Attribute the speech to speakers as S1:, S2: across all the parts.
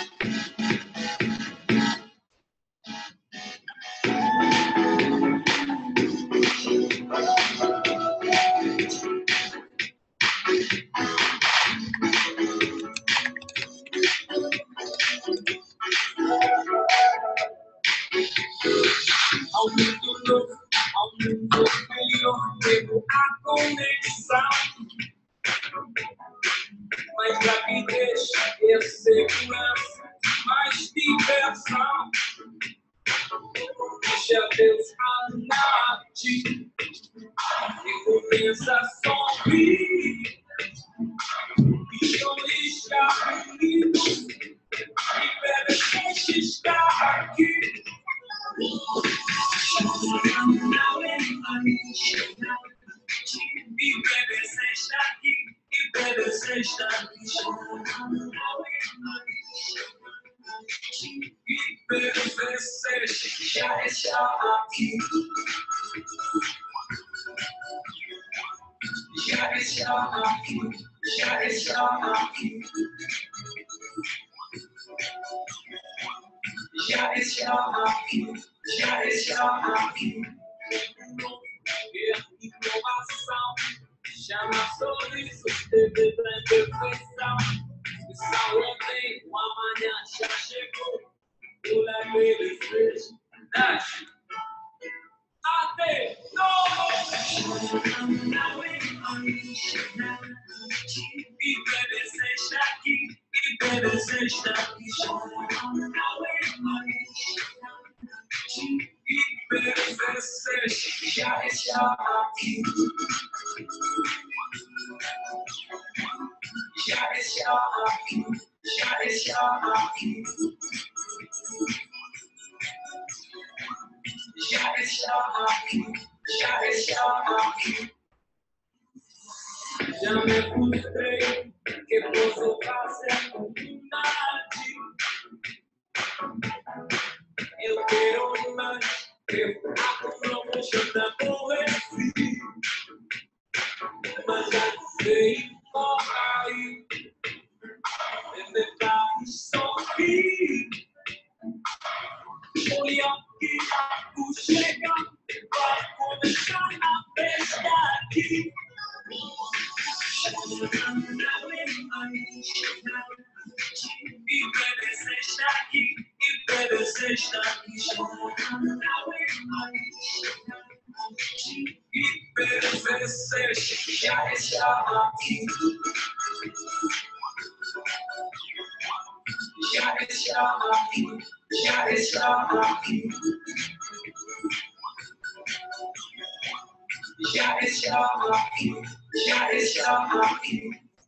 S1: Aumento meio tempo a conexão, mais rapidez e segurança, mais diversão. Deixa Deus falar-te e começa a sorrir. Milhões de amigos, e está aqui. E PVC está aqui, e PVC está aqui. E PVC já está aqui. Já está aqui, já está aqui. Já está aqui, já está aqui. Inovação, chama sorrisos, TV da imperfeição. Missão ontem, o amanhã já chegou. O labirinto felicidade. Até novo! E PVC está aqui, e PVC está aqui. E PVC já está aqui. Já está aqui, já está aqui. Já está aqui, já está aqui. Já me frustrei, que posso fazer comunidade. Eu quero mais, eu acumulo da aborreci. Mas já sei por aí, é verdade, sorri. Olha que o chega, vai começar a festa aqui. E PVC está aqui, e PVC está aqui. E PVC já está aqui. Já está aqui, já está aqui. Já está aqui, já está aqui.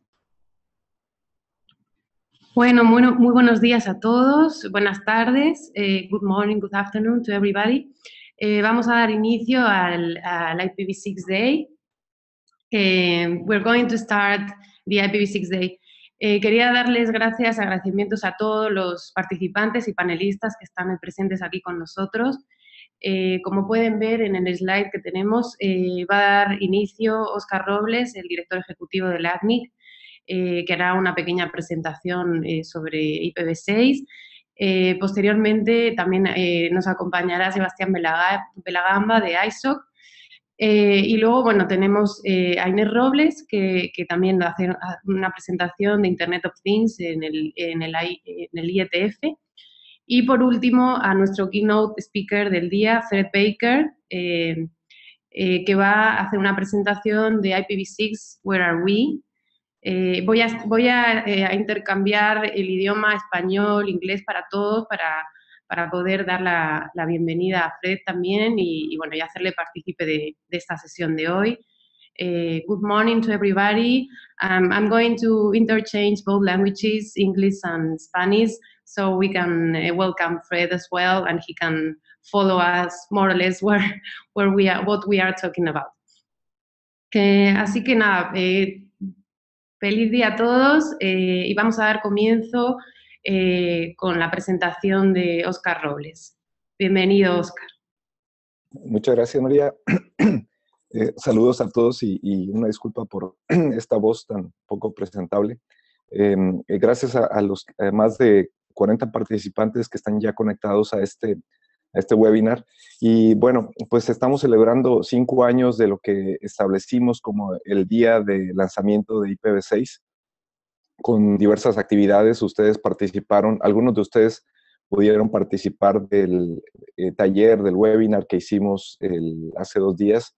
S2: Bueno, muy buenos días a todos, buenas tardes, good morning, good afternoon to everybody. Vamos a dar inicio al IPv6 Day. We're going to start the IPv6 Day. Quería darles agradecimientos a todos los participantes y panelistas que están presentes aquí con nosotros. Como pueden ver en el slide que tenemos, va a dar inicio Óscar Robles, el director ejecutivo del ACNIC, que hará una pequeña presentación sobre IPv6. Posteriormente también nos acompañará Sebastián Belagamba de ISOC. Y luego, bueno, tenemos a Inés Robles, que también va a hacer una presentación de Internet of Things en el IETF. Y por último, a nuestro keynote speaker del día, Fred Baker, que va a hacer una presentación de IPv6, Where Are We? Voy a intercambiar el idioma español, inglés para todos, para poder dar la bienvenida a Fred también y bueno, y hacerle partícipe de esta sesión de hoy. Good morning to everybody. I'm going to interchange both languages, English and Spanish, so we can welcome Fred as well, and he can follow us more or less where we are, what we are talking about. Así que nada, feliz día a todos y vamos a dar comienzo con la presentación de Óscar Robles. Bienvenido, Óscar.
S3: Muchas gracias, María. Saludos a todos y una disculpa por esta voz tan poco presentable. Gracias a los más de 40 participantes que están ya conectados a este webinar. Y bueno, pues estamos celebrando 5 años de lo que establecimos como el día de lanzamiento de IPv6, con diversas actividades. Ustedes participaron, algunos de ustedes pudieron participar del taller, del webinar que hicimos hace 2 días,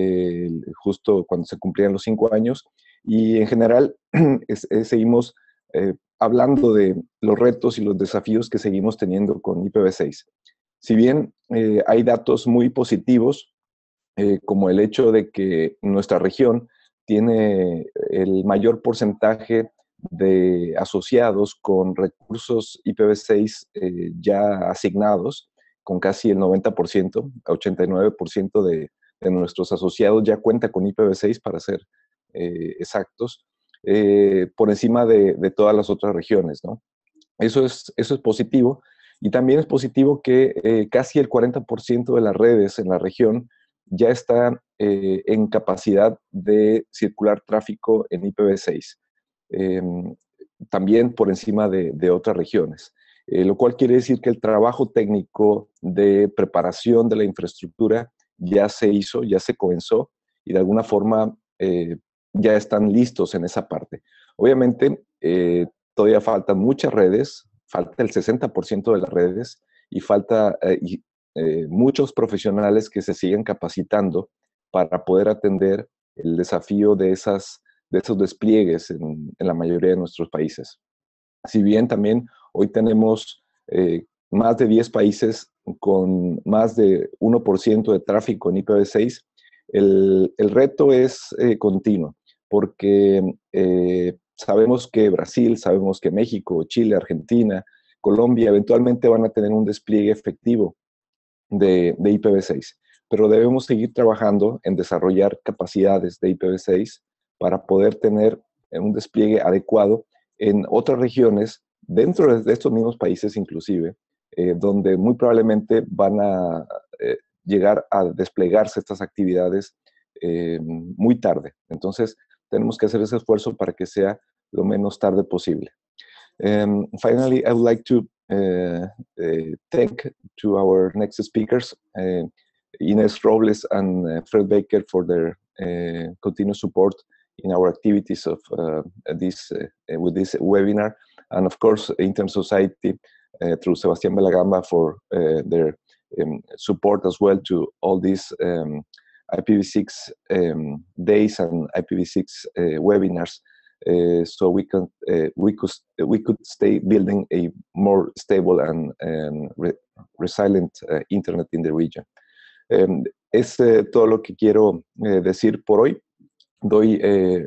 S3: justo cuando se cumplían los 5 años. Y en general seguimos hablando de los retos y los desafíos que seguimos teniendo con IPv6. Si bien hay datos muy positivos, como el hecho de que nuestra región tiene el mayor porcentaje de asociados con recursos IPv6 ya asignados, con casi el 90%, 89% de nuestros asociados ya cuenta con IPv6, para ser exactos, por encima de todas las otras regiones, ¿no? Eso es positivo. Y también es positivo que casi el 40% de las redes en la región ya está en capacidad de circular tráfico en IPv6, también por encima de otras regiones. Lo cual quiere decir que el trabajo técnico de preparación de la infraestructura ya se hizo, ya se comenzó, y de alguna forma ya están listos en esa parte. Obviamente, todavía faltan muchas redes, falta el 60% de las redes, y falta muchos profesionales que se siguen capacitando para poder atender el desafío de esos despliegues en la mayoría de nuestros países. Si bien también hoy tenemos más de 10 países con más de 1% de tráfico en IPv6, el reto es continuo, porque sabemos que Brasil, sabemos que México, Chile, Argentina, Colombia eventualmente van a tener un despliegue efectivo de IPv6, pero debemos seguir trabajando en desarrollar capacidades de IPv6 para poder tener un despliegue adecuado en otras regiones, dentro de estos mismos países inclusive, donde muy probablemente van a llegar a desplegarse estas actividades muy tarde. Entonces, tenemos que hacer ese esfuerzo para que sea lo menos tarde posible. Finally, I would like to thank to our next speakers, Ines Robles and Fred Baker, for their continuous support in our activities of with this webinar, and of course Internet Society through Sebastián Belagamba for their support as well to all these IPv6 days and IPv6 webinars, so we could stay building a more stable and resilient internet in the region. Es todo lo que quiero decir por hoy. Doy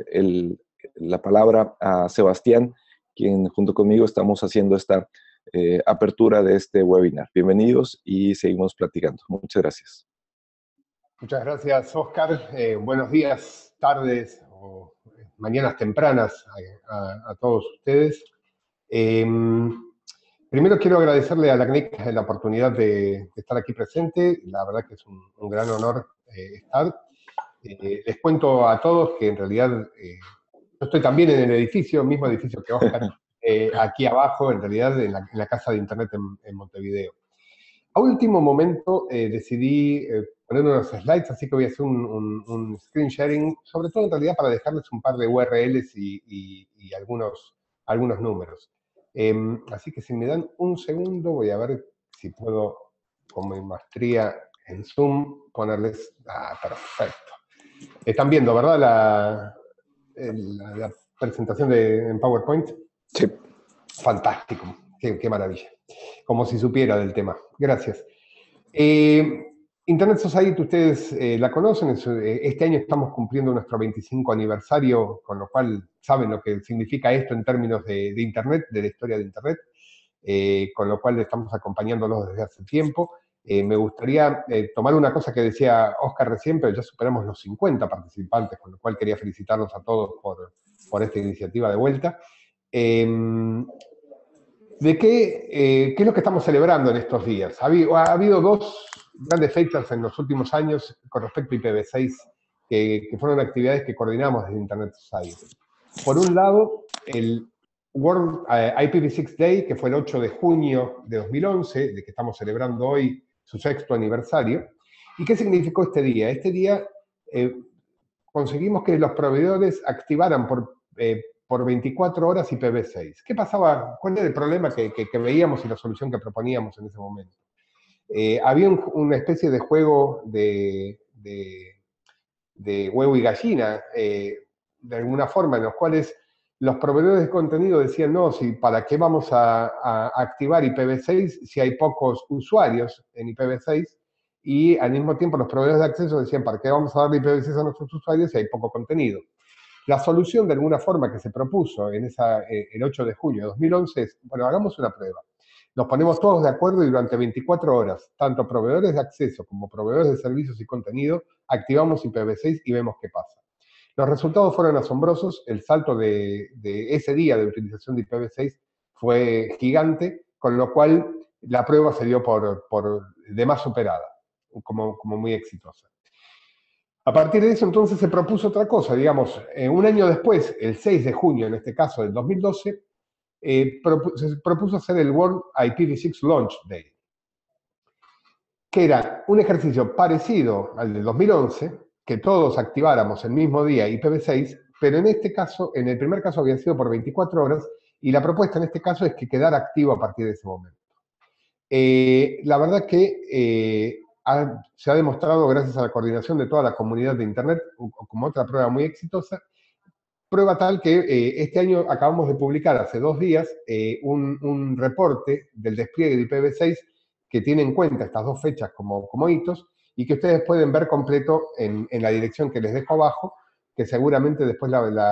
S3: la palabra a Sebastián, quien junto conmigo estamos haciendo esta apertura de este webinar. Bienvenidos y seguimos platicando. Muchas gracias.
S4: Muchas gracias, Oscar. Buenos días, tardes o mañanas tempranas a todos ustedes. Primero quiero agradecerle a la CNIC la oportunidad de estar aquí presente. La verdad que es un gran honor estar. Les cuento a todos que en realidad yo estoy también en el mismo edificio que Oscar, aquí abajo, en realidad en la Casa de Internet en Montevideo. A último momento decidí poner unos slides, así que voy a hacer un screen sharing, sobre todo en realidad para dejarles un par de URLs y algunos números. Así que si me dan un segundo, voy a ver si puedo, con mi maestría en Zoom, ponerles... Ah, perfecto. Están viendo, ¿verdad? La presentación en PowerPoint.
S3: Sí.
S4: Fantástico. Qué maravilla. Como si supiera del tema. Gracias. Internet Society, ustedes la conocen. Este año estamos cumpliendo nuestro 25 aniversario, con lo cual saben lo que significa esto en términos de Internet, de la historia de Internet, con lo cual estamos acompañándolos desde hace tiempo. Me gustaría tomar una cosa que decía Oscar recién, pero ya superamos los 50 participantes, con lo cual quería felicitarlos a todos por esta iniciativa de vuelta. ¿De qué es lo que estamos celebrando en estos días? Ha habido dos grandes fechas en los últimos años con respecto a IPv6, que fueron actividades que coordinamos desde Internet Society. Por un lado, el World IPv6 Day, que fue el 8 de junio de 2011, de que estamos celebrando hoy su 6º aniversario. ¿Y qué significó este día? Este día conseguimos que los proveedores activaran por 24 horas IPv6. ¿Qué pasaba? ¿Cuál era el problema que veíamos y la solución que proponíamos en ese momento? Había una especie de juego de huevo y gallina, de alguna forma, en los cuales los proveedores de contenido decían, no, ¿para qué vamos a activar IPv6 si hay pocos usuarios en IPv6? Y al mismo tiempo los proveedores de acceso decían, ¿para qué vamos a darle IPv6 a nuestros usuarios si hay poco contenido? La solución, de alguna forma, que se propuso en el 8 de junio de 2011 es, bueno, hagamos una prueba. Nos ponemos todos de acuerdo y durante 24 horas, tanto proveedores de acceso como proveedores de servicios y contenido, activamos IPv6 y vemos qué pasa. Los resultados fueron asombrosos. El salto de ese día de utilización de IPv6 fue gigante, con lo cual la prueba se dio por demás superada, como muy exitosa. A partir de eso, entonces, se propuso otra cosa. Digamos, un año después, el 6 de junio, en este caso del 2012, se propuso hacer el World IPv6 Launch Day, que era un ejercicio parecido al del 2011, que todos activáramos el mismo día IPv6, pero en este caso, en el primer caso había sido por 24 horas, y la propuesta en este caso es que quedara activo a partir de ese momento. La verdad que se ha demostrado, gracias a la coordinación de toda la comunidad de Internet, como otra prueba muy exitosa, prueba tal que este año acabamos de publicar, hace 2 días, un reporte del despliegue de IPv6 que tiene en cuenta estas 2 fechas como hitos y que ustedes pueden ver completo en la dirección que les dejo abajo, que seguramente después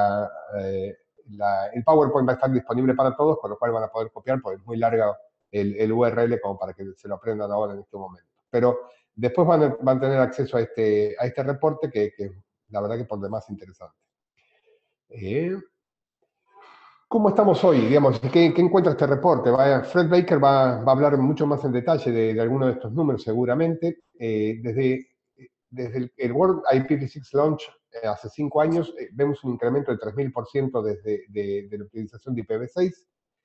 S4: el PowerPoint va a estar disponible para todos, con lo cual van a poder copiar, porque es muy larga el URL como para que se lo aprendan ahora en este momento. Pero después van a tener acceso a este reporte que la verdad que por demás interesante. ¿Cómo estamos hoy? Digamos, ¿qué encuentra este reporte? Fred Baker va a hablar mucho más en detalle de algunos de estos números seguramente. Desde el World IPv6 Launch hace 5 años vemos un incremento del 3000% de la utilización de IPv6.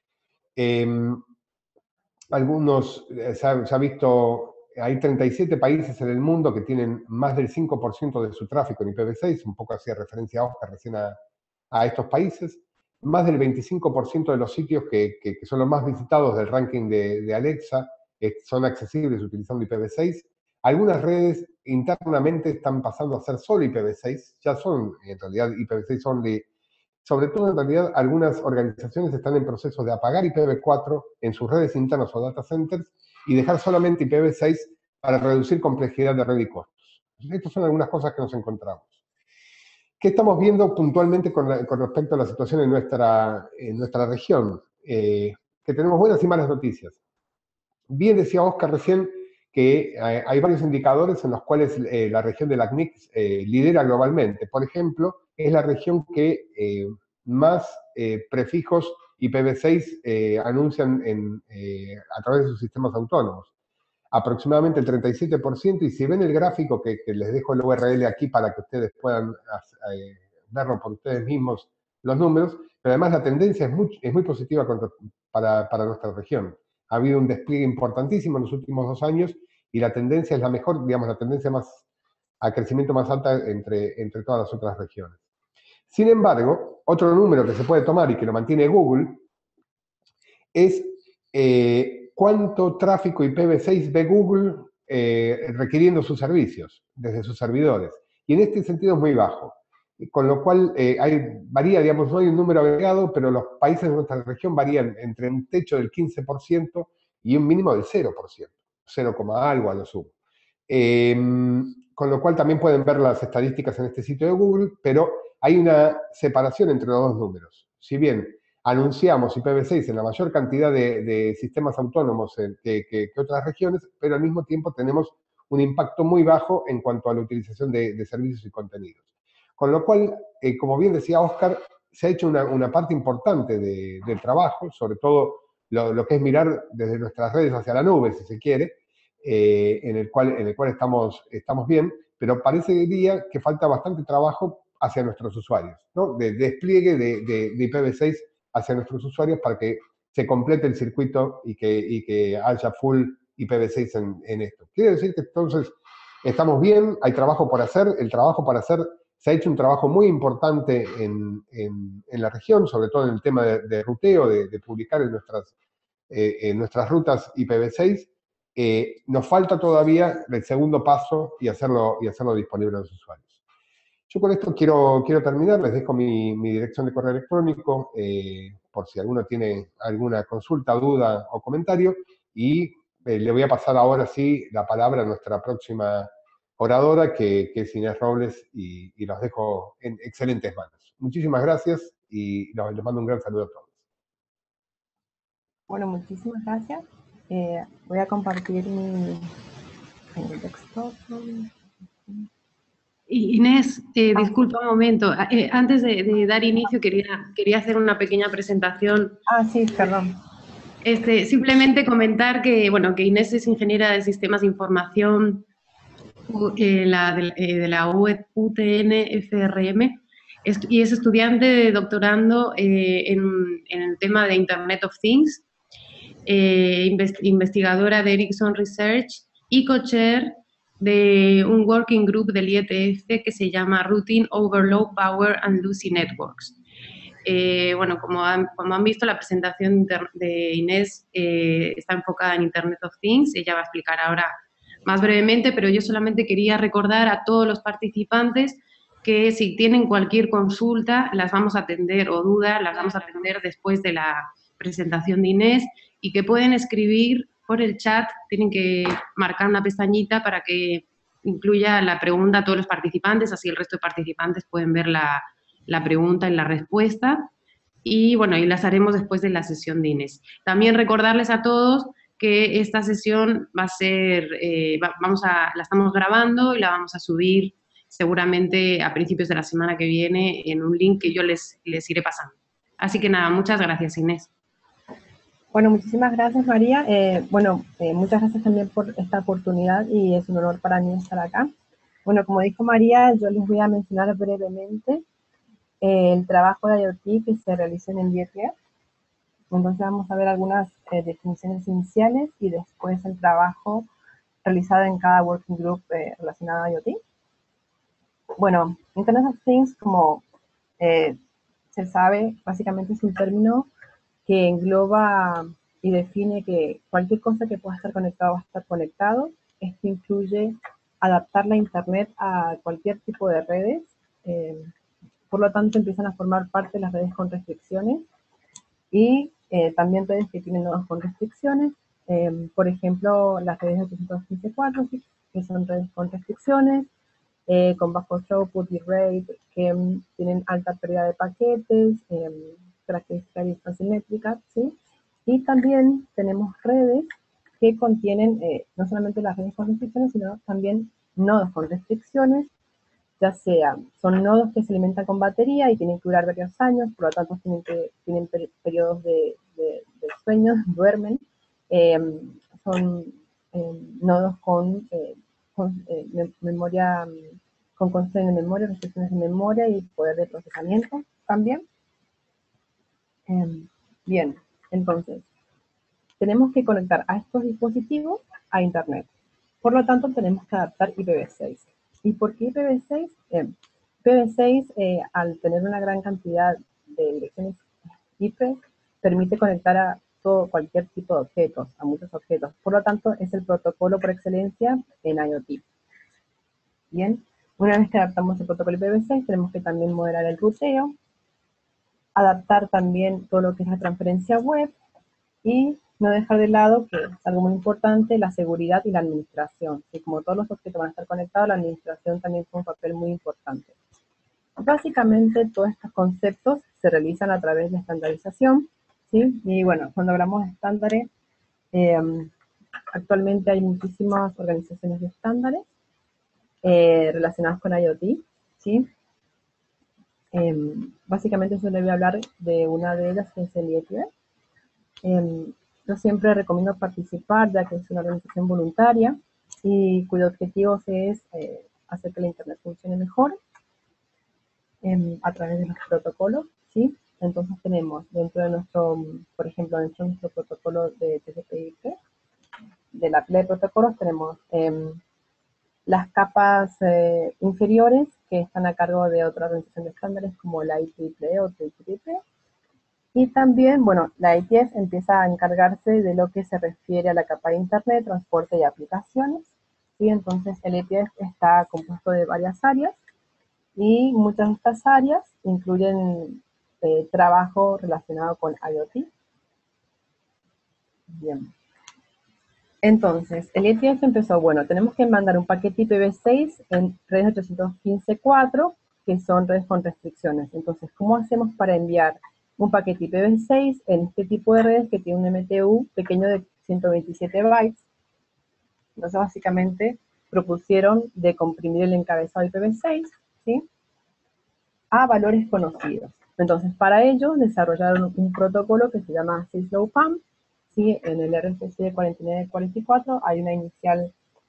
S4: Se ha visto, hay 37 países en el mundo que tienen más del 5% de su tráfico en IPv6, un poco hacía referencia a Oscar recién a estos países. Más del 25% de los sitios que son los más visitados del ranking de Alexa son accesibles utilizando IPv6. Algunas redes internamente están pasando a ser solo IPv6, ya son en realidad IPv6 only. Sobre todo, en realidad, algunas organizaciones están en proceso de apagar IPv4 en sus redes internas o data centers y dejar solamente IPv6 para reducir complejidad de red y costos. Estas son algunas cosas que nos encontramos. ¿Qué estamos viendo puntualmente con respecto a la situación en nuestra región? Que tenemos buenas y malas noticias. Bien decía Oscar recién que hay varios indicadores en los cuales la región de la ACNIC lidera globalmente. Por ejemplo, es la región que más prefijos IPv6 anuncian a través de sus sistemas autónomos. Aproximadamente el 37%, y si ven el gráfico que les dejo el URL aquí para que ustedes puedan verlo por ustedes mismos los números, pero además la tendencia es muy positiva para nuestra región. Ha habido un despliegue importantísimo en los últimos 2 años y la tendencia es la mejor, digamos, la tendencia a crecimiento más alta entre todas las otras regiones. Sin embargo, otro número que se puede tomar y que lo mantiene Google es cuánto tráfico IPv6 ve Google requiriendo sus servicios desde sus servidores. Y en este sentido es muy bajo. Con lo cual varía, digamos, no hay un número agregado, pero los países de nuestra región varían entre un techo del 15% y un mínimo del 0%, 0, algo a lo sumo. Con lo cual también pueden ver las estadísticas en este sitio de Google, pero hay una separación entre los 2 números. Si bien anunciamos IPv6 en la mayor cantidad de sistemas autónomos que otras regiones, pero al mismo tiempo tenemos un impacto muy bajo en cuanto a la utilización de servicios y contenidos. Con lo cual, como bien decía Oscar, se ha hecho una parte importante del trabajo, sobre todo lo que es mirar desde nuestras redes hacia la nube, si se quiere, en el cual estamos bien, pero parecería que falta bastante trabajo hacia nuestros usuarios, ¿no? De despliegue de IPv6 hacia nuestros usuarios para que se complete el circuito y que haya full IPv6 en esto. Quiere decir que entonces estamos bien, hay trabajo por hacer, el trabajo por hacer, se ha hecho un trabajo muy importante en la región, sobre todo en el tema de ruteo, de publicar en nuestras rutas IPv6. Nos falta todavía el segundo paso y hacerlo disponible a los usuarios. Yo con esto quiero terminar, les dejo mi dirección de correo electrónico, por si alguno tiene alguna consulta, duda o comentario, y le voy a pasar ahora sí la palabra a nuestra próxima oradora, que es Inés Robles, y los dejo en excelentes manos. Muchísimas gracias y les mando un gran saludo a todos.
S5: Bueno, muchísimas gracias. Voy a compartir mi desktop.
S2: Inés, disculpa un momento. Antes de dar inicio quería hacer una pequeña presentación.
S5: Sí, perdón.
S2: Simplemente comentar que, bueno, que Inés es ingeniera de sistemas de información de la UTN-FRM y es estudiante de doctorando en el tema de Internet of Things, investigadora de Ericsson Research y co-chair de un working group del IETF que se llama Routing Over Low Power and Lossy Networks. Bueno, como han visto, la presentación de Inés está enfocada en Internet of Things. Ella va a explicar ahora más brevemente, pero yo solamente quería recordar a todos los participantes que si tienen cualquier consulta, las vamos a atender, o dudas, las vamos a atender después de la presentación de Inés, y que pueden escribir por el chat, tienen que marcar una pestañita para que incluya la pregunta a todos los participantes, así el resto de participantes pueden ver la pregunta y la respuesta, y bueno, y las haremos después de la sesión de Inés. También recordarles a todos que esta sesión va a ser, la estamos grabando y la vamos a subir seguramente a principios de la semana que viene en un link que yo les iré pasando. Así que nada, muchas gracias, Inés.
S5: Bueno, muchísimas gracias, María. Muchas gracias también por esta oportunidad y es un honor para mí estar acá. Bueno, como dijo María, yo les voy a mencionar brevemente el trabajo de IoT que se realiza en el IETF. Entonces vamos a ver algunas definiciones iniciales y después el trabajo realizado en cada working group relacionado a IoT. Bueno, Internet of Things, como se sabe, básicamente es un término que engloba y define que cualquier cosa que pueda estar conectado va a estar conectado. Esto incluye adaptar la Internet a cualquier tipo de redes. Por lo tanto, empiezan a formar parte de las redes con restricciones y también redes que tienen nodos con restricciones. Por ejemplo, las redes de 815.4, que son redes con restricciones, con bajo throughput y rate, que tienen alta pérdida de paquetes, características asimétricas, ¿sí? Y también tenemos redes que contienen no solamente las redes con restricciones, sino también nodos con restricciones, ya sea, son nodos que se alimentan con batería y tienen que durar varios años, por lo tanto tienen periodos de sueño, duermen, son nodos con memoria, con constraint de memoria, restricciones de memoria y poder de procesamiento también. Bien, entonces, tenemos que conectar a estos dispositivos a Internet. Por lo tanto, tenemos que adaptar IPv6. ¿Y por qué IPv6? IPv6, al tener una gran cantidad de direcciones IP, permite conectar a cualquier tipo de objetos, a muchos objetos. Por lo tanto, es el protocolo por excelencia en IoT. Bien, una vez que adaptamos el protocolo IPv6, tenemos que también moderar el ruteo, adaptar también todo lo que es la transferencia web y no dejar de lado, que es algo muy importante, la seguridad y la administración. Y como todos los objetos van a estar conectados, la administración también tiene un papel muy importante. Básicamente, todos estos conceptos se realizan a través de estandarización, ¿sí? Y bueno, cuando hablamos de estándares, actualmente hay muchísimas organizaciones de estándares relacionadas con IoT, ¿sí? Básicamente yo le voy a hablar de una de ellas, que es el IETF. Yo siempre recomiendo participar, ya que es una organización voluntaria y cuyo objetivo es hacer que la Internet funcione mejor a través de los protocolos, ¿sí? Entonces tenemos dentro de nuestro, por ejemplo, dentro de nuestro protocolo de TCP/IP, de la pila de protocolos tenemos las capas inferiores que están a cargo de otra organización de estándares como la IEEE o TCP/IP. Y también, bueno, la IETF empieza a encargarse de lo que se refiere a la capa de Internet, transporte y aplicaciones. ¿Sí? Entonces, el IETF está compuesto de varias áreas y muchas de estas áreas incluyen trabajo relacionado con IoT. Bien. Entonces, el IETF empezó, bueno, tenemos que mandar un paquete IPv6 en redes 815.4, que son redes con restricciones. Entonces, ¿cómo hacemos para enviar un paquete IPv6 en este tipo de redes que tiene un MTU pequeño de 127 bytes? Entonces, básicamente, propusieron de comprimir el encabezado IPv6, ¿sí?, a valores conocidos. Entonces, para ello, desarrollaron un protocolo que se llama SysLowPAN, ¿sí? En el RFC 4944 hay una inicial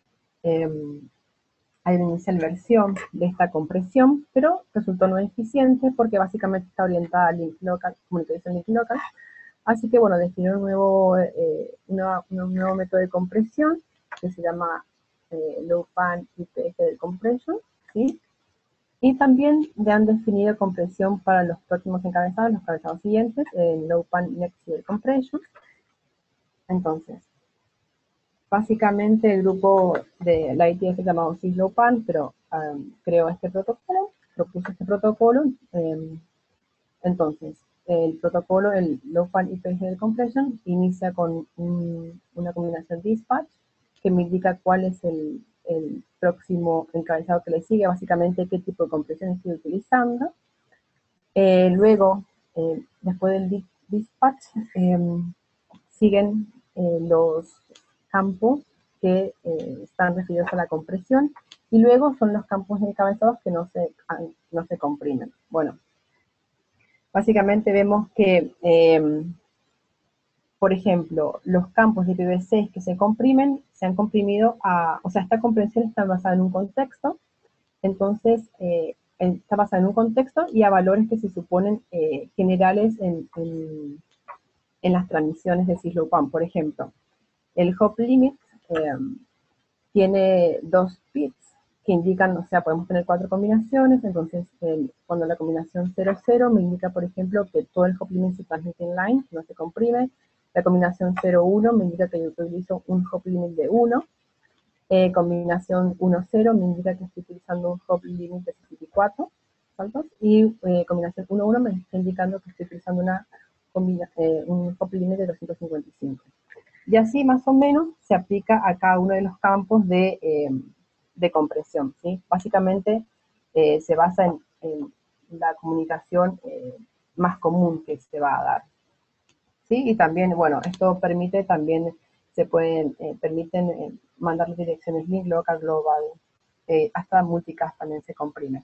S5: versión de esta compresión, pero resultó no eficiente porque básicamente está orientada a link local, comunicación link local. Así que, bueno, definieron un nuevo método de compresión que se llama LowPan IPG Compression, ¿sí? Y también ya han definido compresión para los próximos encabezados, los encabezados siguientes, en LowPan Next Level Compression. Entonces, básicamente el grupo de la IETF llamado SysLowPan, pero creó este protocolo, propuso este protocolo. Entonces, el protocolo, el LowPan IPG Compression, inicia con una combinación dispatch que me indica cuál es el próximo encabezado que le sigue, básicamente qué tipo de compresión estoy utilizando. Luego, después del dispatch, siguen los campos que están referidos a la compresión, y luego son los campos encabezados que no se comprimen. Bueno, básicamente vemos que, por ejemplo, los campos de IPv6 que se comprimen, se han comprimido o sea, esta comprensión está basada en un contexto, entonces está basada en un contexto y a valores que se suponen generales en las transmisiones de SysLowPan. Por ejemplo, el hop limit tiene 2 bits que indican, o sea, podemos tener 4 combinaciones, entonces cuando la combinación 00 me indica, por ejemplo, que todo el hop limit se transmite inline, no se comprime. La combinación 01 me indica que yo utilizo un hop limit de 1. Combinación 10 me indica que estoy utilizando un hop limit de 64 saltos, y combinación 11 me está indicando que estoy utilizando un hop limit de 255. Y así más o menos se aplica a cada uno de los campos de compresión, ¿sí? Básicamente se basa en la comunicación más común que se va a dar, ¿sí? Y también, bueno, esto permite también, permiten mandar las direcciones link, local, global, hasta multicast también se comprime.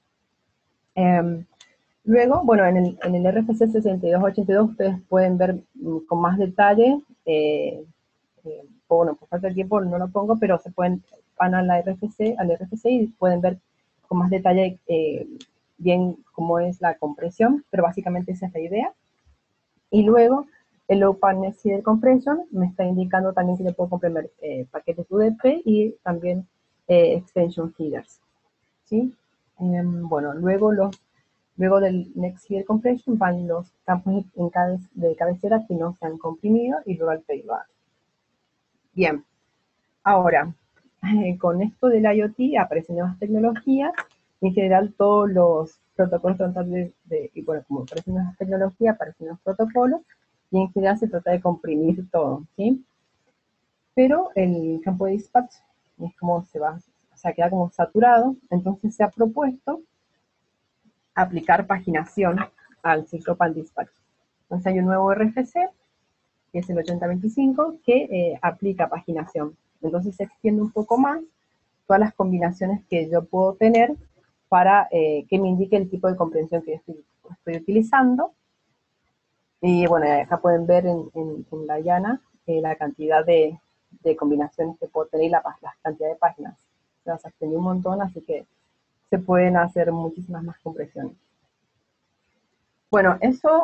S5: Luego, bueno, en el RFC 6282 ustedes pueden ver con más detalle, bueno, por falta de tiempo no lo pongo, pero van al RFC y pueden ver con más detalle bien cómo es la compresión, pero básicamente esa es la idea. Y luego, el LowPan Next Level Compression me está indicando también que yo puedo comprimir paquetes UDP y también extension headers, ¿sí? Bueno, luego del Next Level Compression van los campos de cabecera que no se han comprimido y luego al payload. Bien, ahora, con esto del IoT aparecen nuevas tecnologías, y en general todos los protocolos tratan y bueno, como aparecen nuevas tecnologías, aparecen los protocolos, y en general se trata de comprimir todo, ¿sí? Pero el campo de dispatch es como o sea, queda como saturado, entonces se ha propuesto aplicar paginación al SysLowPan dispatch. Entonces hay un nuevo RFC, que es el 8025, que aplica paginación. Entonces se extiende un poco más todas las combinaciones que yo puedo tener para que me indique el tipo de comprensión que estoy utilizando. Y bueno, acá pueden ver en la llana la cantidad de combinaciones que puedo tener y la cantidad de páginas. Se las extendió un montón, así que se pueden hacer muchísimas más compresiones. Bueno,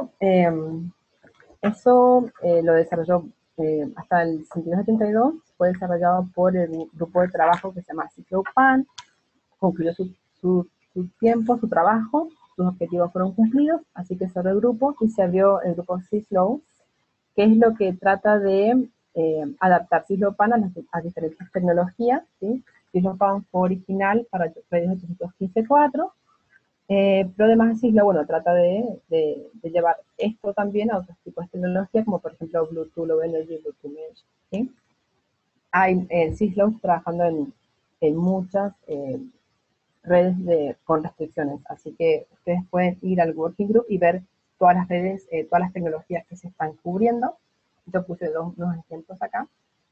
S5: eso lo desarrolló hasta el 62, fue desarrollado por el grupo de trabajo que se llama Ciclopan, concluyó su tiempo, su trabajo, sus objetivos fueron cumplidos, así que cerró el grupo y se abrió el grupo Syslow, que es lo que trata de adaptar Syslopan a diferentes tecnologías, ¿sí? Syslopan fue original para redes 815.4, pero además Syslow, bueno, trata de llevar esto también a otros tipos de tecnología, como por ejemplo Bluetooth Low Energy, Bluetooth Mesh, ¿sí? Hay Syslow trabajando en muchas redes con restricciones, así que ustedes pueden ir al Working Group y ver todas las redes, todas las tecnologías que se están cubriendo. Yo puse unos ejemplos acá.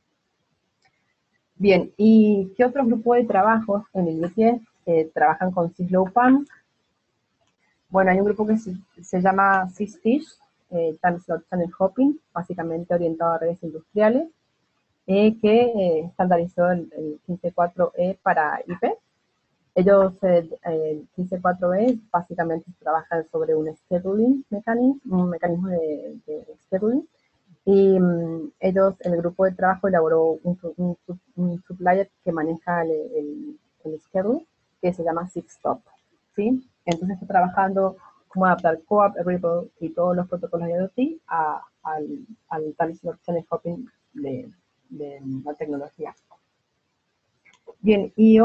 S5: Bien, ¿y qué otro grupo de trabajos en el IETF trabajan con Syslow-PAN? Bueno, hay un grupo que se llama SysTish, Time Slot Channel Hopping, básicamente orientado a redes industriales, que estandarizó el 15.4e para IP. Ellos, el 15.4e, básicamente trabajan sobre un scheduling mechanism, un mecanismo de scheduling, y ellos, el grupo de trabajo elaboró un supplier que maneja el schedule, que se llama SysTop, ¿sí? Entonces está trabajando cómo adaptar CoAP, Ripple y todos los protocolos de IoT al Time Slot Channel Hopping de la tecnología. Bien, y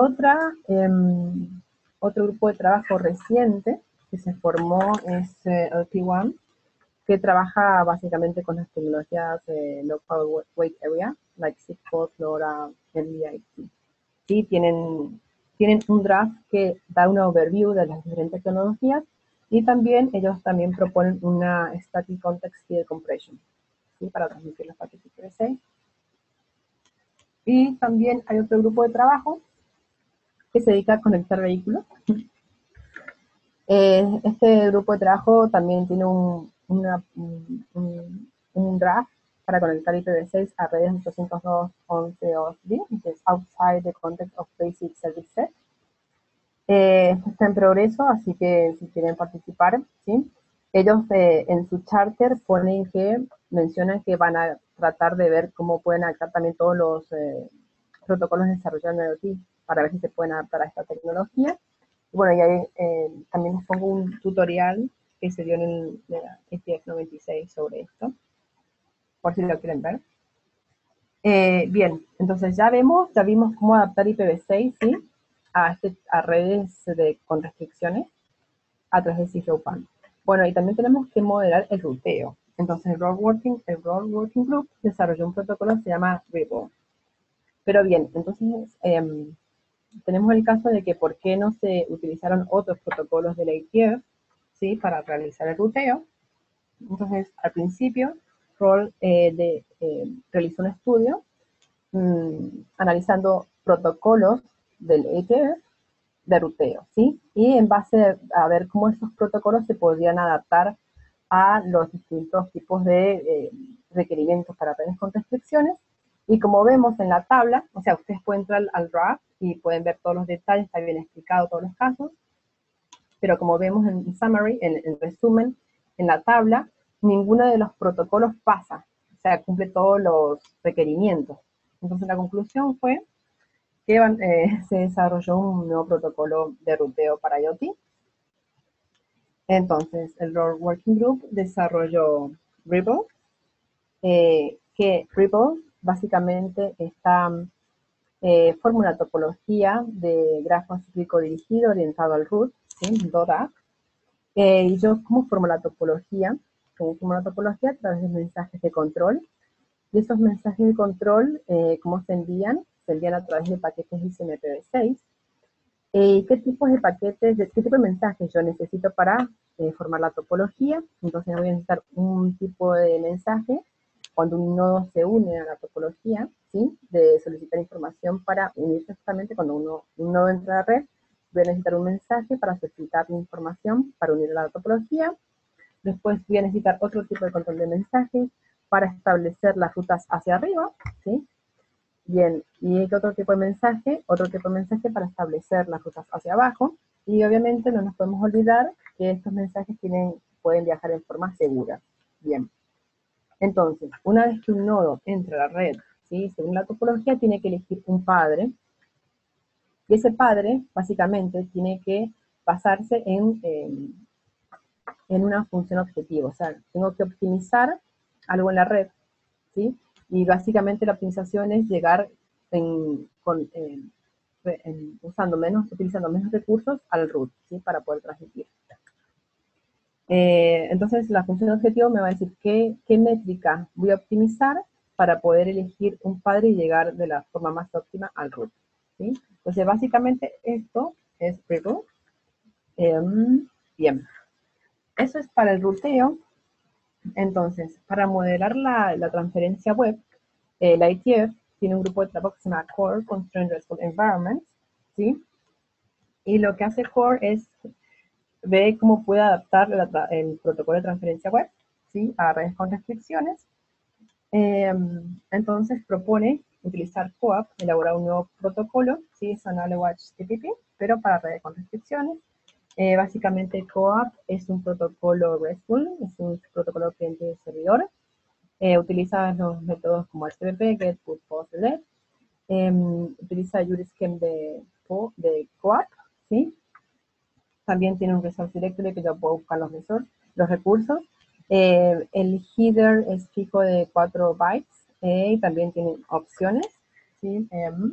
S5: otro grupo de trabajo reciente que se formó es LP1, que trabaja básicamente con las tecnologías Local Weight Area, like SIGFOX, LoRa, NB-IoT. Sí, tienen un draft que da una overview de las diferentes tecnologías y también ellos también proponen una Static Context Field Compression, ¿sí? Para transmitir los paquetes IPv6. Y también hay otro grupo de trabajo que se dedica a conectar vehículos. Este grupo de trabajo también tiene un draft para conectar IPv6 a redes 802.11.2b, que es Outside the Context of Basic Service Set. Esto está en progreso, así que si quieren participar, ¿sí? Ellos en su charter mencionan que van a tratar de ver cómo pueden adaptar también todos los protocolos desarrollados en IoT para ver si se pueden adaptar a esta tecnología. Bueno, y ahí también les pongo un tutorial que se dio en el IETF 96 sobre esto, por si lo quieren ver. Bien, entonces ya vimos cómo adaptar IPv6, ¿sí? A redes con restricciones a través de Syslow-PAN. Bueno, y también tenemos que modelar el ruteo. Entonces el Role Working Group desarrolló un protocolo que se llama Ripple. Pero bien, entonces tenemos el caso de que por qué no se utilizaron otros protocolos de la IETF, ¿sí? Para realizar el ruteo. Entonces, al principio, Roll realizó un estudio analizando protocolos del IETF de ruteo, ¿sí? Y en base a ver cómo esos protocolos se podrían adaptar a los distintos tipos de requerimientos para redes con restricciones. Y como vemos en la tabla, o sea, ustedes pueden entrar al draft y pueden ver todos los detalles, está bien explicado todos los casos, pero como vemos en summary, en resumen, en la tabla, ninguno de los protocolos pasa, o sea, cumple todos los requerimientos. Entonces la conclusión fue que se desarrolló un nuevo protocolo de ruteo para IoT. Entonces, el Role Working Group desarrolló Ripple, que Ripple básicamente forma una topología de grafo cíclico dirigido orientado al root, ¿sí? DORA. Y yo, ¿cómo formo la topología? ¿Cómo formo la topología? A través de mensajes de control. Y esos mensajes de control, ¿cómo se envían? Se envían a través de paquetes IPv6. ¿Qué tipos de paquetes, qué tipo de mensajes yo necesito para formar la topología? Entonces voy a necesitar un tipo de mensaje cuando un nodo se une a la topología, ¿sí? De solicitar información para unirse justamente cuando un nodo entra a la red, voy a necesitar un mensaje para solicitar información para unir a la topología. Después voy a necesitar otro tipo de control de mensajes para establecer las rutas hacia arriba, ¿sí? Bien, ¿y qué otro tipo de mensaje? Otro tipo de mensaje para establecer las rutas hacia abajo. Y obviamente no nos podemos olvidar que estos mensajes tienen pueden viajar en forma segura. Bien. Entonces, una vez que un nodo entra a la red, ¿sí? Según la topología, tiene que elegir un padre, y ese padre, básicamente, tiene que basarse en una función objetivo. O sea, tengo que optimizar algo en la red, ¿sí? Y básicamente la optimización es llegar utilizando menos recursos al root, ¿sí? Para poder transmitir. Entonces, la función objetivo me va a decir qué métrica voy a optimizar para poder elegir un padre y llegar de la forma más óptima al root, ¿sí? Entonces, básicamente esto es pre-root. Bien. Eso es para el ruteo. Entonces, para modelar la transferencia web, la IETF tiene un grupo de trabajo que se llama Core Constraint Response Environment, ¿sí? Y lo que hace Core es ver cómo puede adaptar el protocolo de transferencia web, ¿sí? A redes con restricciones. Entonces propone utilizar COAP, elaborar un nuevo protocolo, ¿sí? Sonale Watch TPP, pero para redes con restricciones. Básicamente COAP es un protocolo RESTful, es un protocolo cliente-servidor. Utiliza los métodos como HTTP, GET, PUT, POST, DELETE. Utiliza URISChem de COAP, ¿sí? También tiene un resource directory que yo puedo buscar los recursos. El header es fijo de 4 bytes y también tiene opciones, ¿sí?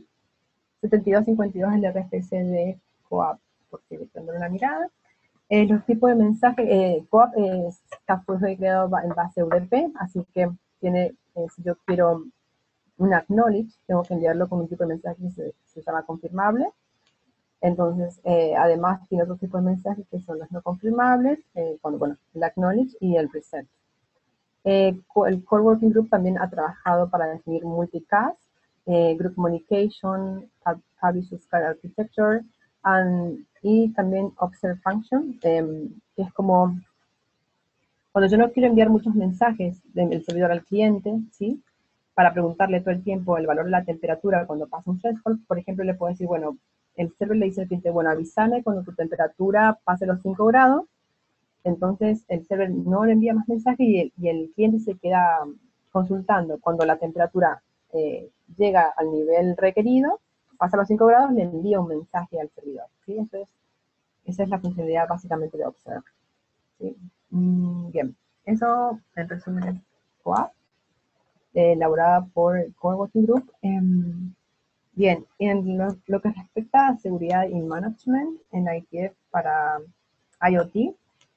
S5: 7252 es el RFC de COAP, por si le prendo una mirada. Los tipos de mensaje, COAP fue creado en base UDP, así que tiene, si yo quiero un acknowledge, tengo que enviarlo con un tipo de mensaje que se llama confirmable. Entonces, además tiene otro tipo de mensajes que son los no confirmables, el acknowledge y el reset. El Core Working Group también ha trabajado para definir multicast, Group Communication, Abusive Sky Architecture, y también Observe Function, que es como cuando yo no quiero enviar muchos mensajes del servidor al cliente, ¿sí? Para preguntarle todo el tiempo el valor de la temperatura cuando pasa un threshold, por ejemplo, le puedo decir, bueno, el server le dice al cliente, bueno, avísame cuando tu temperatura pase los 5 grados, entonces el server no le envía más mensajes y el cliente se queda consultando. Cuando la temperatura llega al nivel requerido, pasa los 5 grados, le envía un mensaje al servidor, ¿sí? Entonces, esa es la funcionalidad básicamente de Observe, ¿sí? Bien, eso en resumen es COAP, elaborada por Core Working Group. Bien, en lo que respecta a seguridad y management en IETF para IoT,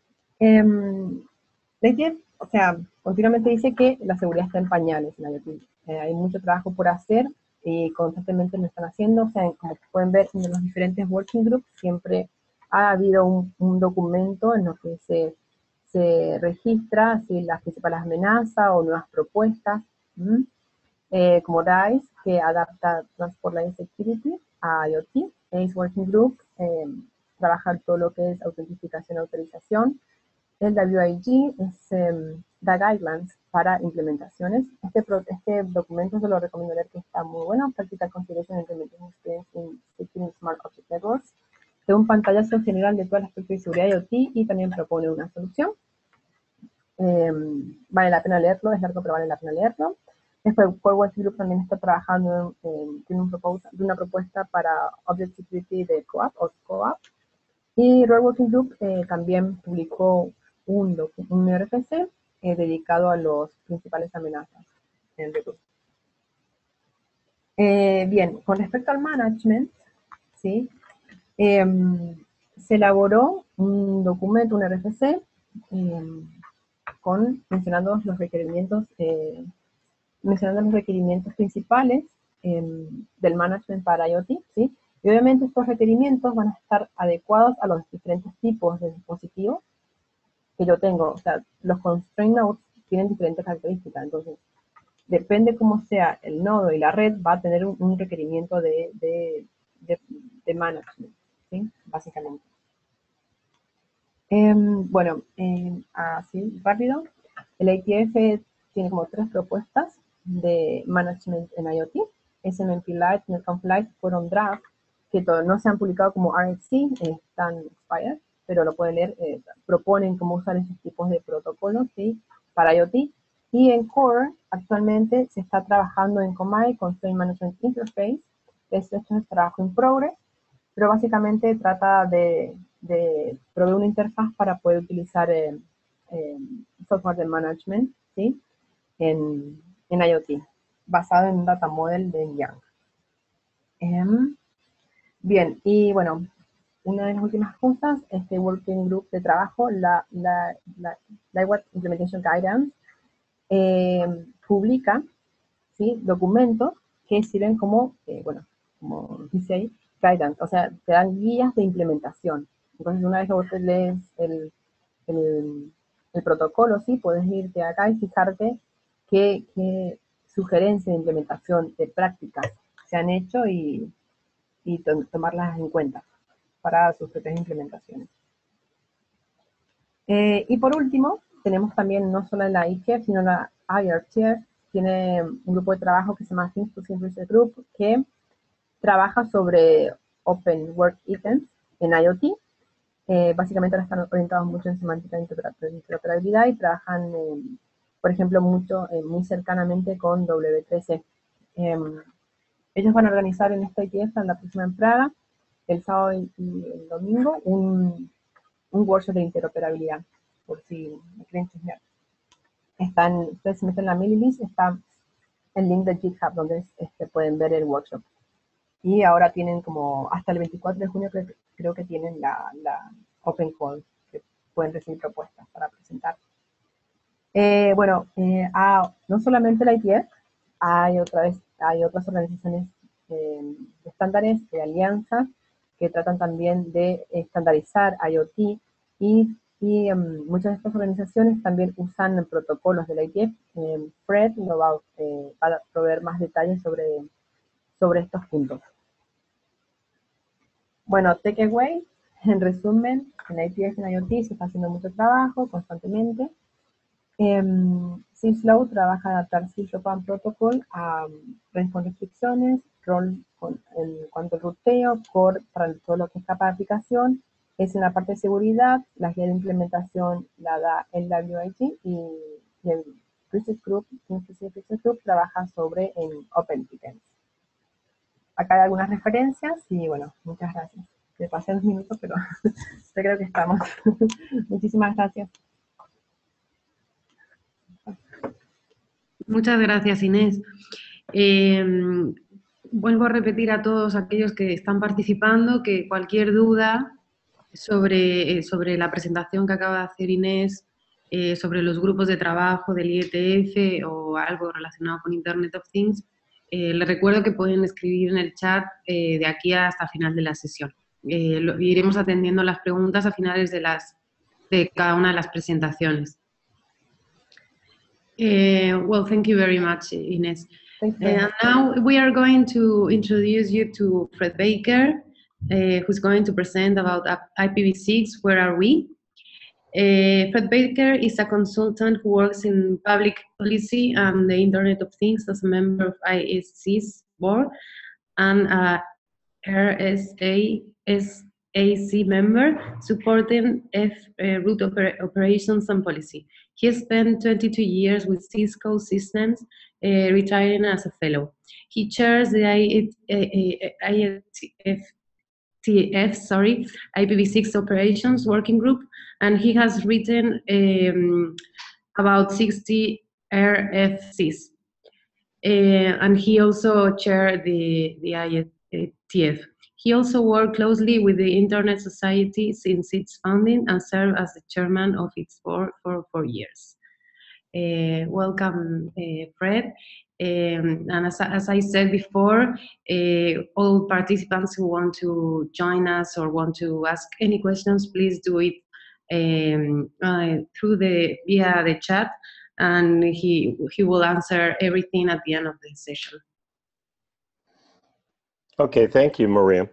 S5: la IETF, o sea, continuamente dice que la seguridad está en pañales en IoT. Hay mucho trabajo por hacer y constantemente lo están haciendo. O sea, como pueden ver en los diferentes working groups, siempre ha habido un documento en lo que se registra si las principales amenazas o nuevas propuestas. Como DICE, que adapta Transport Line Security a IoT. ACE Working Group trabaja todo lo que es autentificación y autorización. El WIG da guidelines para implementaciones. Este documento se lo recomiendo leer, que está muy bueno. Practical Configuration and Implementation Experience in Securing Smart Object Networks. De un pantallazo general de todo el aspecto de seguridad IoT y también propone una solución. Vale la pena leerlo, es largo pero vale la pena leerlo. Después, Core Working Group también está trabajando tiene una propuesta para Object Security de COAP o COAP. Y Core Working Group también publicó un RFC dedicado a las principales amenazas en el grupo. Bien, con respecto al management, ¿sí? Se elaboró un documento, un RFC, mencionando los requerimientos principales del management para IoT, ¿sí? Y obviamente estos requerimientos van a estar adecuados a los diferentes tipos de dispositivos que yo tengo. O sea, los constraint nodes tienen diferentes características, entonces depende cómo sea el nodo y la red, va a tener un requerimiento de management, ¿sí? Básicamente. Bueno, así rápido, el IETF tiene como 3 propuestas de management en IoT. SNMP Lite, NetConf Lite fueron draft, que no se han publicado como RFC, están expired. pero lo pueden leer, proponen cómo usar esos tipos de protocolos, ¿sí? Para IoT. Y en Core, actualmente se está trabajando en Comai con Frame Management Interface. Esto es trabajo en progress, pero básicamente trata de proveer una interfaz para poder utilizar software de management, ¿sí? en IoT, basado en un data model de Yang. Bien, y bueno, una de las últimas cosas, este Working Group de trabajo, la Lightweight Implementation Guidance, publica, ¿sí? Documentos que sirven como, bueno, como dice ahí, guidance, o sea, te dan guías de implementación. Entonces, una vez que vos lees el protocolo, ¿sí? Puedes irte acá y fijarte qué sugerencias de implementación de prácticas se han hecho y tomarlas en cuenta para sus propias implementaciones. Y por último, tenemos también no solo la ITF, sino la IRTF, tiene un grupo de trabajo que se llama Things to Think Research Group, que trabaja sobre Open Work Items en IoT. Básicamente ahora están orientados mucho en semántica de interoperabilidad y trabajan, por ejemplo, muy cercanamente con W3C. Ellos van a organizar en esta ITF, en la próxima en Praga, el sábado y el domingo, un workshop de interoperabilidad, por si me quieren chismear. Ustedes se meten en la mailing list, está el link de GitHub donde pueden ver el workshop. Y ahora tienen como hasta el 24 de junio creo que tienen la Open Call, que pueden recibir propuestas para presentar. No solamente la ITF, hay otras organizaciones de estándares, de alianzas, que tratan también de estandarizar IoT y muchas de estas organizaciones también usan protocolos de la ITF. Fred lo va a proveer más detalles sobre estos puntos. Bueno, takeaway, en resumen, en la ITF y en IoT se está haciendo mucho trabajo constantemente. C-Flow trabaja en adaptar C-Pan Protocol a Range con restricciones, rol en cuanto al ruteo, Core para todo lo que es capa de aplicación, es en la parte de seguridad, la guía de implementación la da el WIG y el Research Group, Research Group trabaja sobre en Open Items. Acá hay algunas referencias y bueno, muchas gracias. Me pasé 2 minutos, pero yo creo que estamos. Muchísimas gracias.
S2: Muchas gracias, Inés. Vuelvo a repetir a todos aquellos que están participando que cualquier duda sobre la presentación que acaba de hacer Inés, sobre los grupos de trabajo del IETF o algo relacionado con Internet of Things, les recuerdo que pueden escribir en el chat de aquí hasta el final de la sesión. Iremos atendiendo las preguntas a finales de cada una de las presentaciones. Well, thank you very much, Inés. And now we are going to introduce you to Fred Baker, who's going to present about IPv6, Where Are We? Fred Baker is a consultant who works in public policy and the Internet of Things as a member of ISC's board and a RSAC member supporting root operations and policy. He spent 22 years with Cisco Systems, retiring as a fellow. He chairs the IPv6 operations working group, and he has written about 60 RFCs. And he also chaired the IETF. He also worked closely with the Internet Society since its founding and served as the chairman of its board for 4 years. Welcome, Fred. And as I said before, all participants who want to join us or want to ask any questions, please do it via the chat, and he will answer everything at the end of the session.
S6: Okay, thank you, Maria.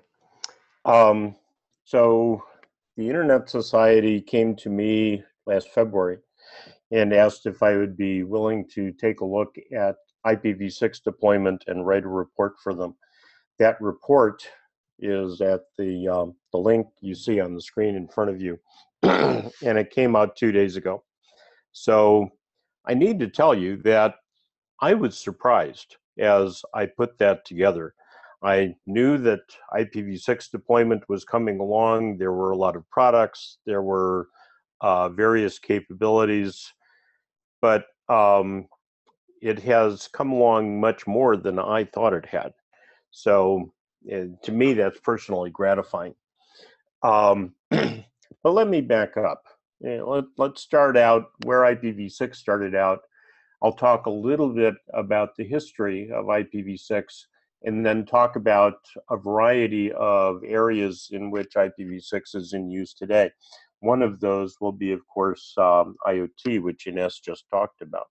S6: So the Internet Society came to me last February and asked if I would be willing to take a look at IPv6 deployment and write a report for them. That report is at the link you see on the screen in front of you, and it came out 2 days ago. So I need to tell you that I was surprised as I put that together. I knew that IPv6 deployment was coming along. There were a lot of products. There were various capabilities, but it has come along much more than I thought it had. So to me, that's personally gratifying. But let me back up. Let's start out where IPv6 started out. I'll talk a little bit about the history of IPv6 and then talk about a variety of areas in which IPv6 is in use today. One of those will be, of course, IoT, which Ines just talked about.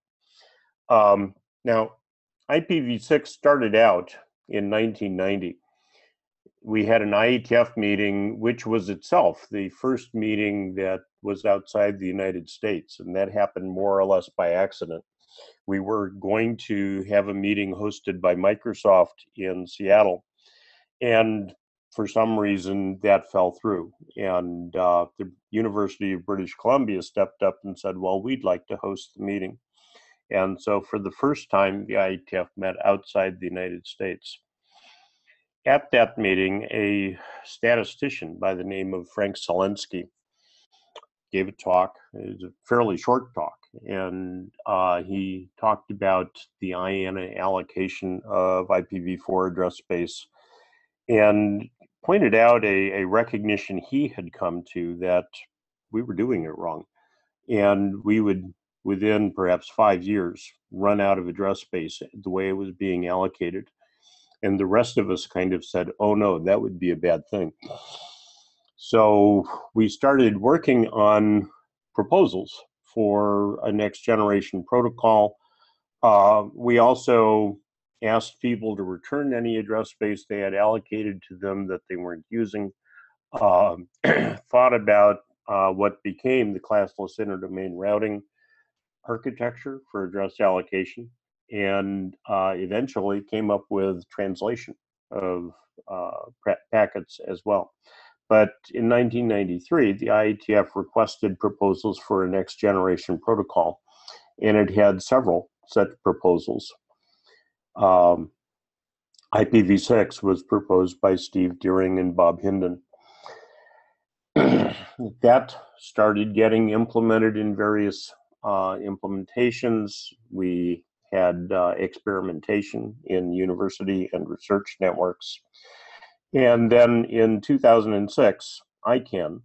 S6: Now, IPv6 started out in 1990. We had an IETF meeting, which was itself the first meeting that was outside the United States, and that happened more or less by accident. We were going to have a meeting hosted by Microsoft in Seattle, and for some reason that fell through. And the University of British Columbia stepped up and said, well, we'd like to host the meeting. And so for the first time, the IETF met outside the United States. At that meeting, a statistician by the name of Frank Selensky gave a talk. It was a fairly short talk, and he talked about the IANA allocation of IPv4 address space and pointed out a recognition he had come to that we were doing it wrong. And we would, within perhaps 5 years, run out of address space the way it was being allocated. And the rest of us kind of said, oh no, that would be a bad thing. So we started working on proposals for a next generation protocol. We also asked people to return any address space they had allocated to them that they weren't using. Thought about what became the classless interdomain routing architecture for address allocation, and eventually came up with translation of packets as well. But in 1993, the IETF requested proposals for a next generation protocol, and it had several such proposals. IPv6 was proposed by Steve Deering and Bob Hinden. That started getting implemented in various implementations. We had experimentation in university and research networks. And then in 2006, ICANN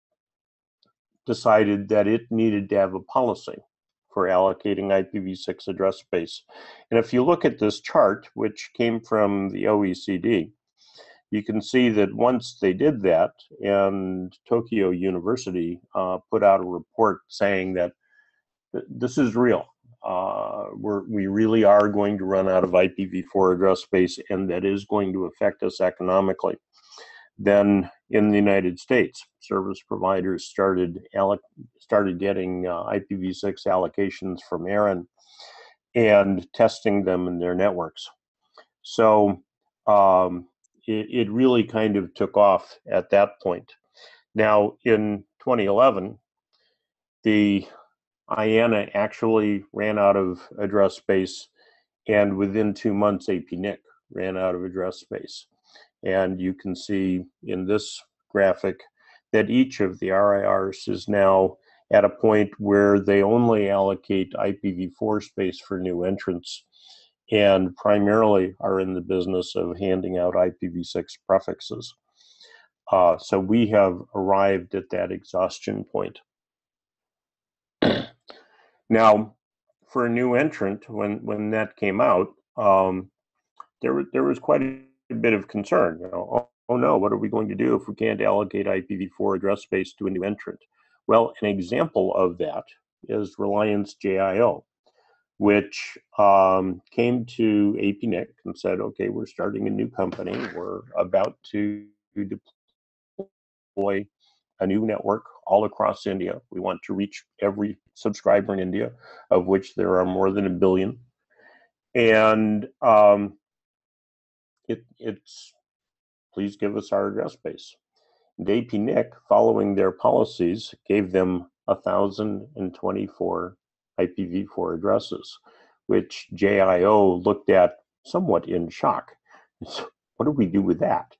S6: decided that it needed to have a policy for allocating IPv6 address space. And if you look at this chart, which came from the OECD, you can see that once they did that, and Tokyo University put out a report saying that this is real. We really are going to run out of IPv4 address space, and that is going to affect us economically. Then in the United States, service providers started getting IPv6 allocations from ARIN and testing them in their networks. So it really kind of took off at that point. Now, in 2011, the IANA actually ran out of address space, and within 2 months, APNIC ran out of address space. And you can see in this graphic that each of the RIRs is now at a point where they only allocate IPv4 space for new entrants and primarily are in the business of handing out IPv6 prefixes. So we have arrived at that exhaustion point. Now, for a new entrant, when that came out, there was quite a bit of concern. You know, oh no, what are we going to do if we can't allocate IPv4 address space to a new entrant? Well, an example of that is Reliance JIO, which came to APNIC and said, okay, we're starting a new company. We're about to deploy a new network all across India. We want to reach every subscriber in India, of which there are more than 1 billion. And it's please give us our address space. And APNIC, following their policies, gave them 1,024 IPv4 addresses, which JIO looked at somewhat in shock. So what do we do with that?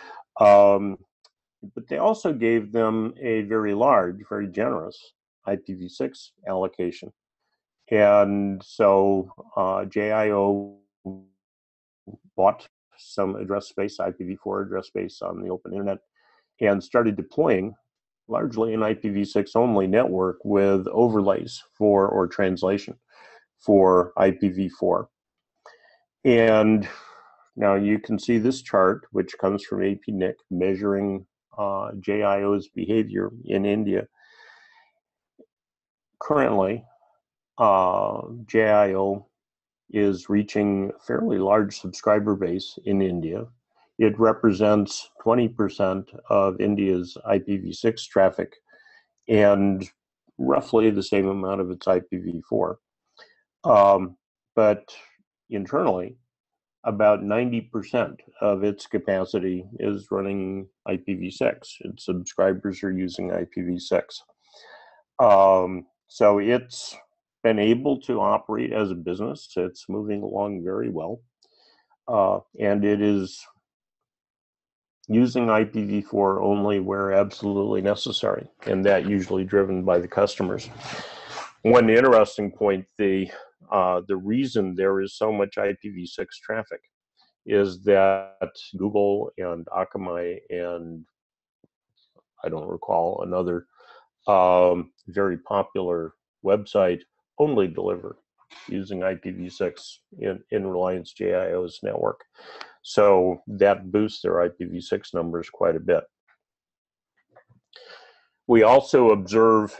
S6: But they also gave them a very large, very generous IPv6 allocation. And so JIO bought some address space, IPv4 address space on the open internet, and started deploying largely an IPv6 only network with overlays for, or translation for IPv4. And now you can see this chart, which comes from APNIC, measuring JIO's behavior in India. Currently, JIO is reaching a fairly large subscriber base in India. It represents 20% of India's IPv6 traffic and roughly the same amount of its IPv4. But internally, about 90% of its capacity is running IPv6. Its subscribers are using IPv6. So it's been able to operate as a business. It's moving along very well. And it is using IPv4 only where absolutely necessary, and that usually driven by the customers. One interesting point, the reason there is so much IPv6 traffic is that Google and Akamai and I don't recall another very popular website only deliver using IPv6 in Reliance JIO's network. So that boosts their IPv6 numbers quite a bit. We also observe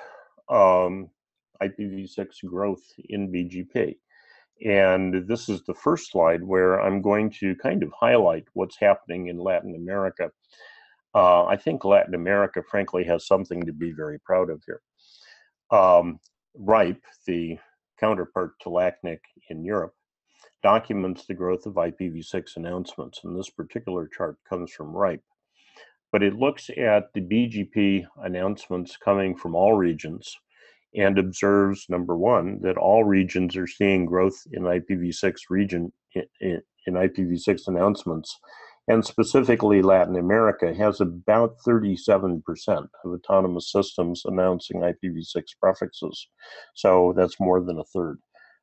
S6: IPv6 growth in BGP. And this is the first slide where I'm going to kind of highlight what's happening in Latin America. I think Latin America, frankly, has something to be very proud of here. RIPE, the counterpart to LACNIC in Europe, documents the growth of IPv6 announcements, and this particular chart comes from RIPE. But it looks at the BGP announcements coming from all regions and observes, number one, that all regions are seeing growth in IPv6 in IPv6 announcements, and specifically Latin America has about 37% of autonomous systems announcing IPv6 prefixes. So that's more than a third.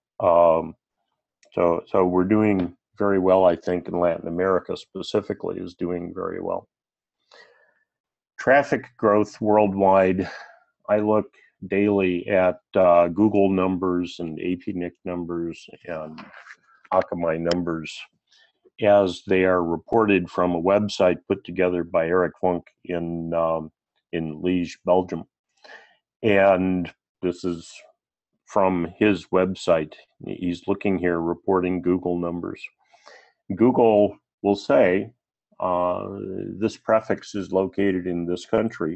S6: So we're doing very well, I think, in Latin America specifically is doing very well. Traffic growth worldwide, I look daily at Google numbers and APNIC numbers and Akamai numbers as they are reported from a website put together by Eric Funk in Liège, Belgium. And this is from his website. He's looking here, reporting Google numbers. Google will say, this prefix is located in this country.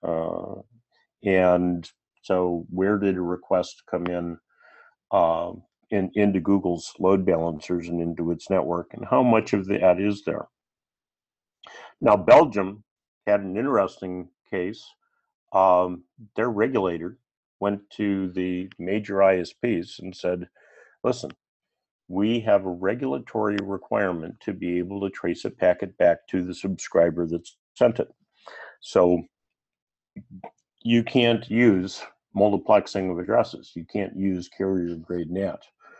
S6: And so where did a request come in into Google's load balancers and into its network, and how much of that is there? Now, Belgium had an interesting case. Their regulator went to the major ISPs and said, listen, we have a regulatory requirement to be able to trace a packet back to the subscriber that sent it. So you can't use multiplexing of addresses. You can't use carrier grade NAT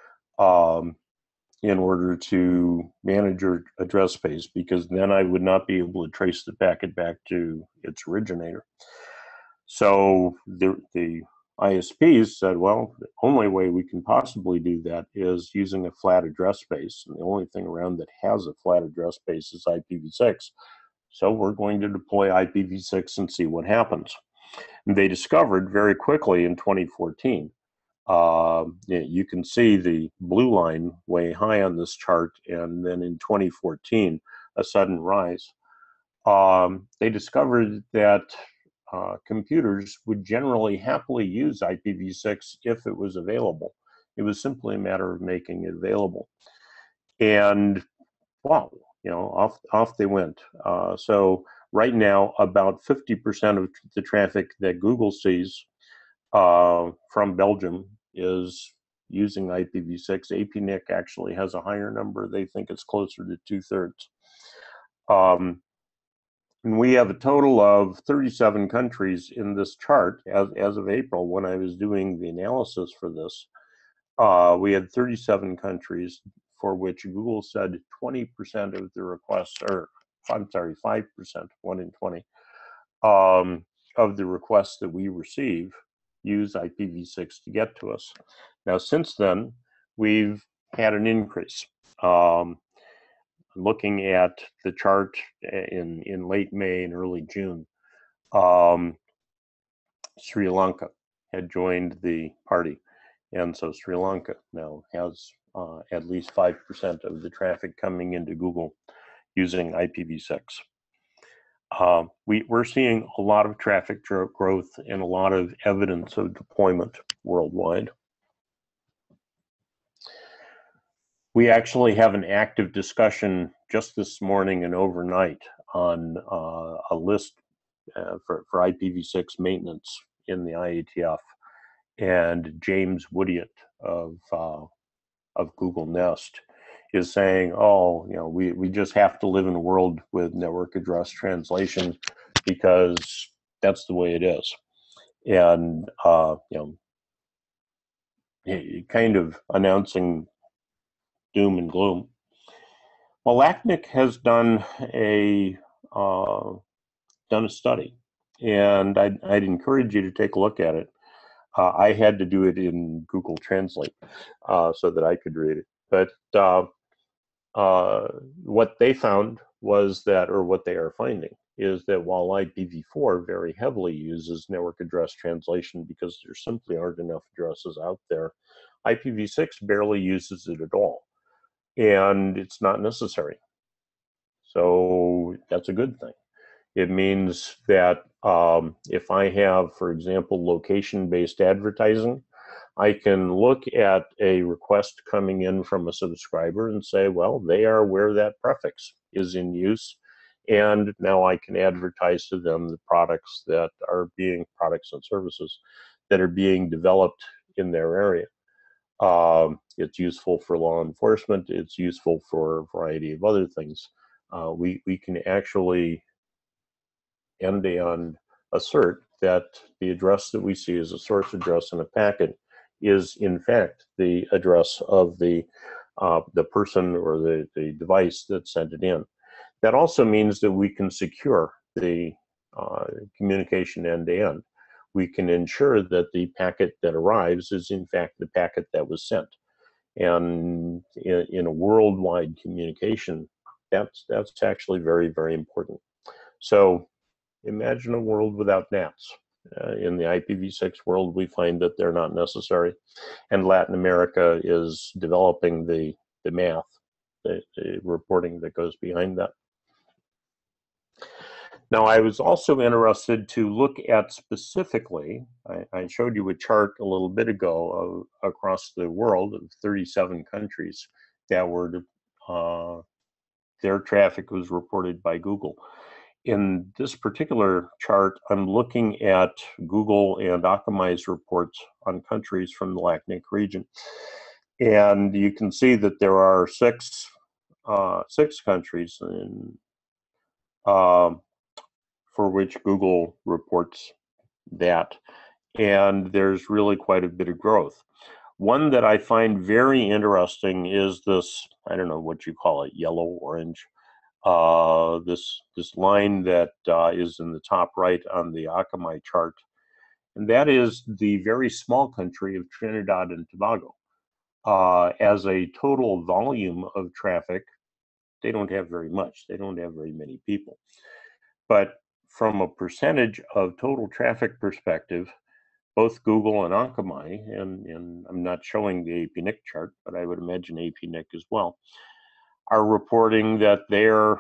S6: in order to manage your address space, because then I would not be able to trace the packet back to its originator. So the ISPs said, well, the only way we can possibly do that is using a flat address space. And the only thing around that has a flat address space is IPv6. So we're going to deploy IPv6 and see what happens. And they discovered very quickly in 2014, you can see the blue line way high on this chart, and then in 2014, a sudden rise. They discovered that computers would generally happily use IPv6 if it was available. It was simply a matter of making it available. And wow, off they went. So right now, about 50% of the traffic that Google sees from Belgium is using IPv6. APNIC actually has a higher number. They think it's closer to 2/3. And we have a total of 37 countries in this chart as of April. When I was doing the analysis for this, we had 37 countries for which Google said 20% of the requests, or I'm sorry, 5%, 1 in 20, of the requests that we receive use IPv6 to get to us. Now, since then, we've had an increase. Looking at the chart in late May and early June, Sri Lanka had joined the party. And so Sri Lanka now has at least 5% of the traffic coming into Google using IPv6. We're seeing a lot of traffic growth and a lot of evidence of deployment worldwide. We actually have an active discussion just this morning and overnight on a list for IPv6 maintenance in the IETF. And James Woodyatt of Google Nest is saying, oh, we just have to live in a world with network address translation because that's the way it is. And kind of announcing doom and gloom. Well, LACNIC has done a study, and I'd encourage you to take a look at it. I had to do it in Google Translate so that I could read it. But what they found was that, or what they are finding, is that while IPv4 very heavily uses network address translation because there simply aren't enough addresses out there, IPv6 barely uses it at all. And it's not necessary. So that's a good thing. It means that if I have, for example, location-based advertising, I can look at a request coming in from a subscriber and say, well, they are where that prefix is in use. And now I can advertise to them the products and services that are being developed in their area. It's useful for law enforcement. It's useful for a variety of other things. We can actually end-to-end assert that the address that we see as a source address in a packet is in fact the address of the person or the device that sent it in. That also means that we can secure the communication end-to-end. We can ensure that the packet that arrives is in fact the packet that was sent. And in a worldwide communication, that's actually very, very important. So imagine a world without NATs. In the IPv6 world, we find that they're not necessary. And Latin America is developing the math, the reporting that goes behind that. Now, I was also interested to look at specifically, I showed you a chart a little bit ago across the world of 37 countries that were, their traffic was reported by Google. In this particular chart, I'm looking at Google and Akamai's reports on countries from the LACNIC region. And you can see that there are six countries for which Google reports that. And there's really quite a bit of growth. One that I find very interesting is this, I don't know what you call it, yellow-orange. This line that is in the top right on the Akamai chart. And that is the very small country of Trinidad and Tobago. As a total volume of traffic, they don't have very much. They don't have very many people. But from a percentage of total traffic perspective, both Google and Akamai, and I'm not showing the APNIC chart, but I would imagine APNIC as well, are reporting that they're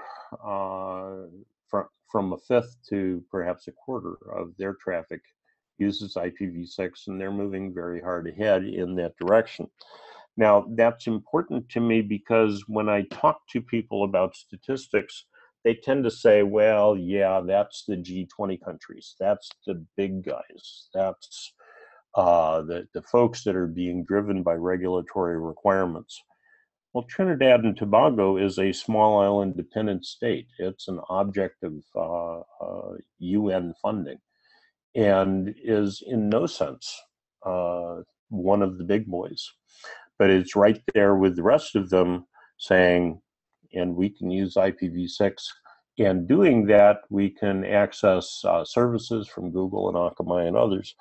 S6: from a fifth to perhaps a quarter of their traffic uses IPv6, and they're moving very hard ahead in that direction. Now, that's important to me because when I talk to people about statistics, they tend to say, well, yeah, that's the G20 countries. That's the big guys. That's the folks that are being driven by regulatory requirements. Well, Trinidad and Tobago is a small island dependent state. It's an object of UN funding and is in no sense one of the big boys. But it's right there with the rest of them saying, and we can use IPv6. And doing that, we can access services from Google and Akamai and others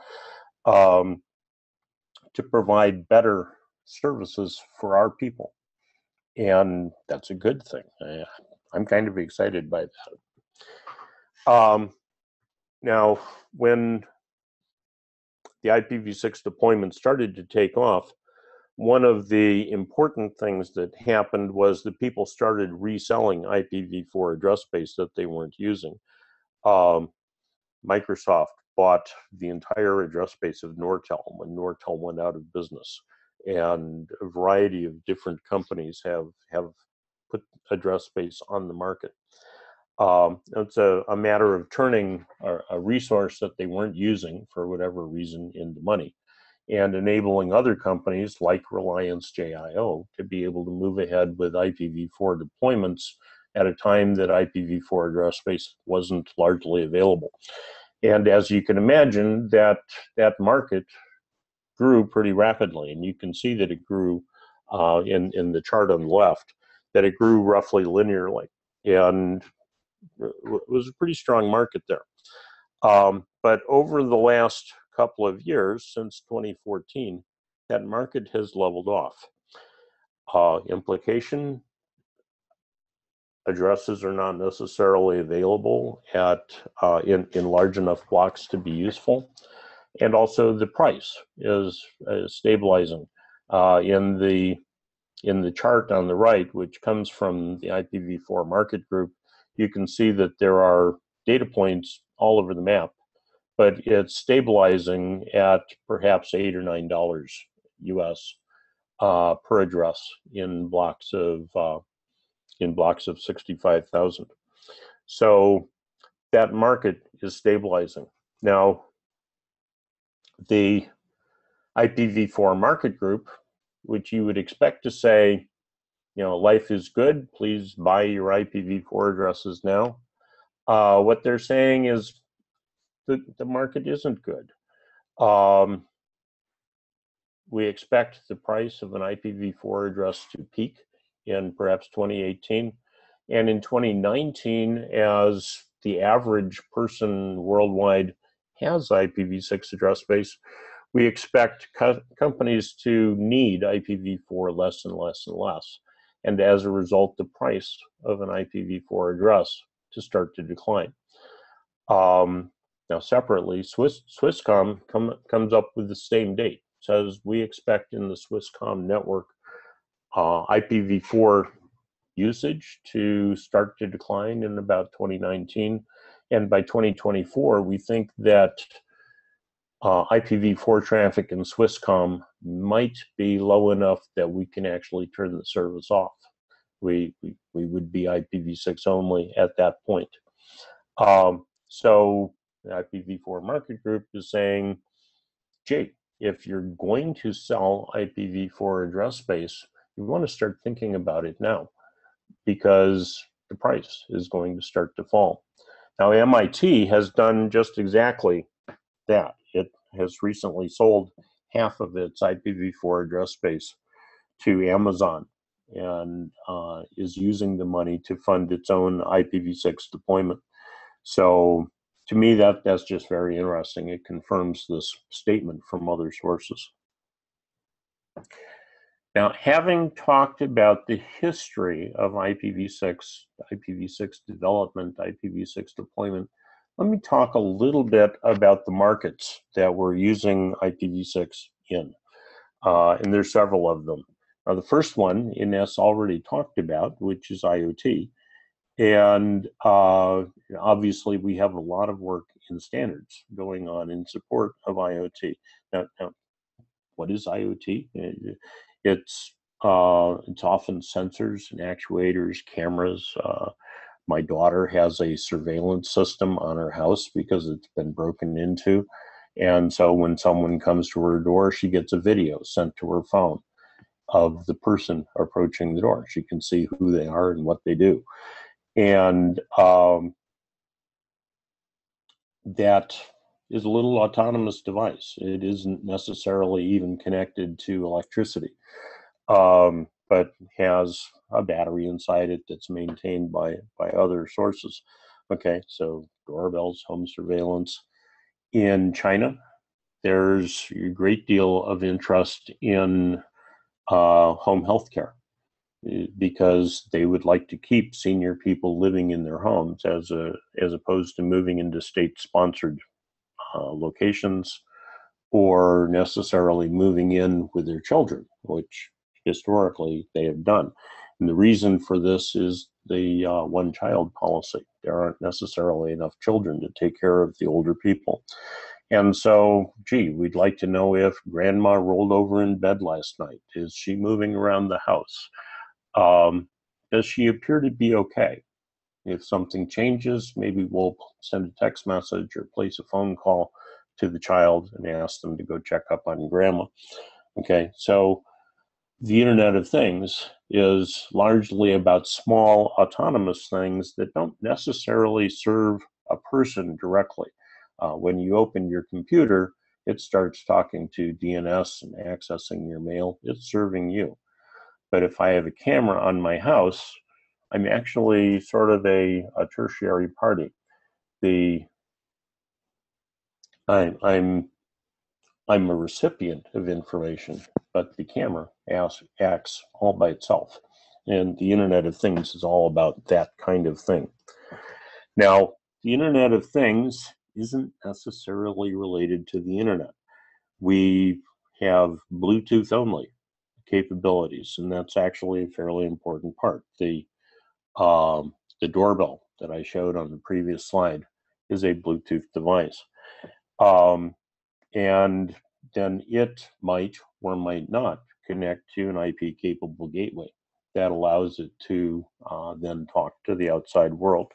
S6: to provide better services for our people. And that's a good thing. I'm kind of excited by that. Now, when the IPv6 deployment started to take off, one of the important things that happened was that people started reselling IPv4 address space that they weren't using. Microsoft bought the entire address space of Nortel when Nortel went out of business. And a variety of different companies have put address space on the market. It's a matter of turning a resource that they weren't using for whatever reason into money and enabling other companies like Reliance JIO to be able to move ahead with IPv4 deployments at a time that IPv4 address space wasn't largely available. And as you can imagine, that market grew pretty rapidly, and you can see that it grew in the chart on the left, that it grew roughly linearly, and it was a pretty strong market there. But over the last couple of years, since 2014, that market has leveled off. Implication, addresses are not necessarily available in large enough blocks to be useful. And also the price is stabilizing. In the chart on the right, which comes from the IPv4 market group, you can see that there are data points all over the map, but it's stabilizing at perhaps $8 or $9 US per address in blocks of 65,000. So that market is stabilizing. Now, the IPv4 market group, which you would expect to say, life is good, please buy your IPv4 addresses now. What they're saying is the market isn't good. We expect the price of an IPv4 address to peak in perhaps 2018. And in 2019, as the average person worldwide has IPv6 address space, we expect companies to need IPv4 less and less and less. And as a result, the price of an IPv4 address to start to decline. Now, separately, Swisscom comes up with the same date. It says we expect in the Swisscom network IPv4 usage to start to decline in about 2019. And by 2024, we think that IPv4 traffic in Swisscom might be low enough that we can actually turn the service off. We would be IPv6 only at that point. So the IPv4 market group is saying, gee, if you're going to sell IPv4 address space, you want to start thinking about it now because the price is going to start to fall. Now, MIT has done just exactly that. It has recently sold half of its IPv4 address space to Amazon and is using the money to fund its own IPv6 deployment. So to me, that's just very interesting. It confirms this statement from other sources. Now, having talked about the history of IPv6 development, IPv6 deployment, let me talk a little bit about the markets that we're using IPv6 in. And there's several of them. Now, the first one, Ines already talked about, which is IoT. And obviously, we have a lot of work in standards going on in support of IoT. Now what is IoT? It's often sensors and actuators, cameras. My daughter has a surveillance system on her house because it's been broken into. And so when someone comes to her door, she gets a video sent to her phone of the person approaching the door. She can see who they are and what they do. And that is a little autonomous device. It isn't necessarily even connected to electricity, but has a battery inside it that's maintained by other sources. Okay, so doorbells, home surveillance. In China, there's a great deal of interest in home health care because they would like to keep senior people living in their homes as opposed to moving into state-sponsored locations or necessarily moving in with their children, which historically they have done. And the reason for this is the one-child policy. There aren't necessarily enough children to take care of the older people. And so, gee, we'd like to know if grandma rolled over in bed last night. Is she moving around the house? Does she appear to be okay? If something changes, maybe we'll send a text message or place a phone call to the child and ask them to go check up on grandma. Okay, so the Internet of Things is largely about small autonomous things that don't necessarily serve a person directly. When you open your computer, it starts talking to DNS and accessing your mail. It's serving you. But if I have a camera on my house, I'm actually sort of a tertiary party. I'm a recipient of information, but the camera acts all by itself. And the Internet of Things is all about that kind of thing. Now, the Internet of Things isn't necessarily related to the Internet. We have Bluetooth only capabilities, and that's actually a fairly important part. The doorbell that I showed on the previous slide is a Bluetooth device. And then it might or might not connect to an IP-capable gateway that allows it to then talk to the outside world.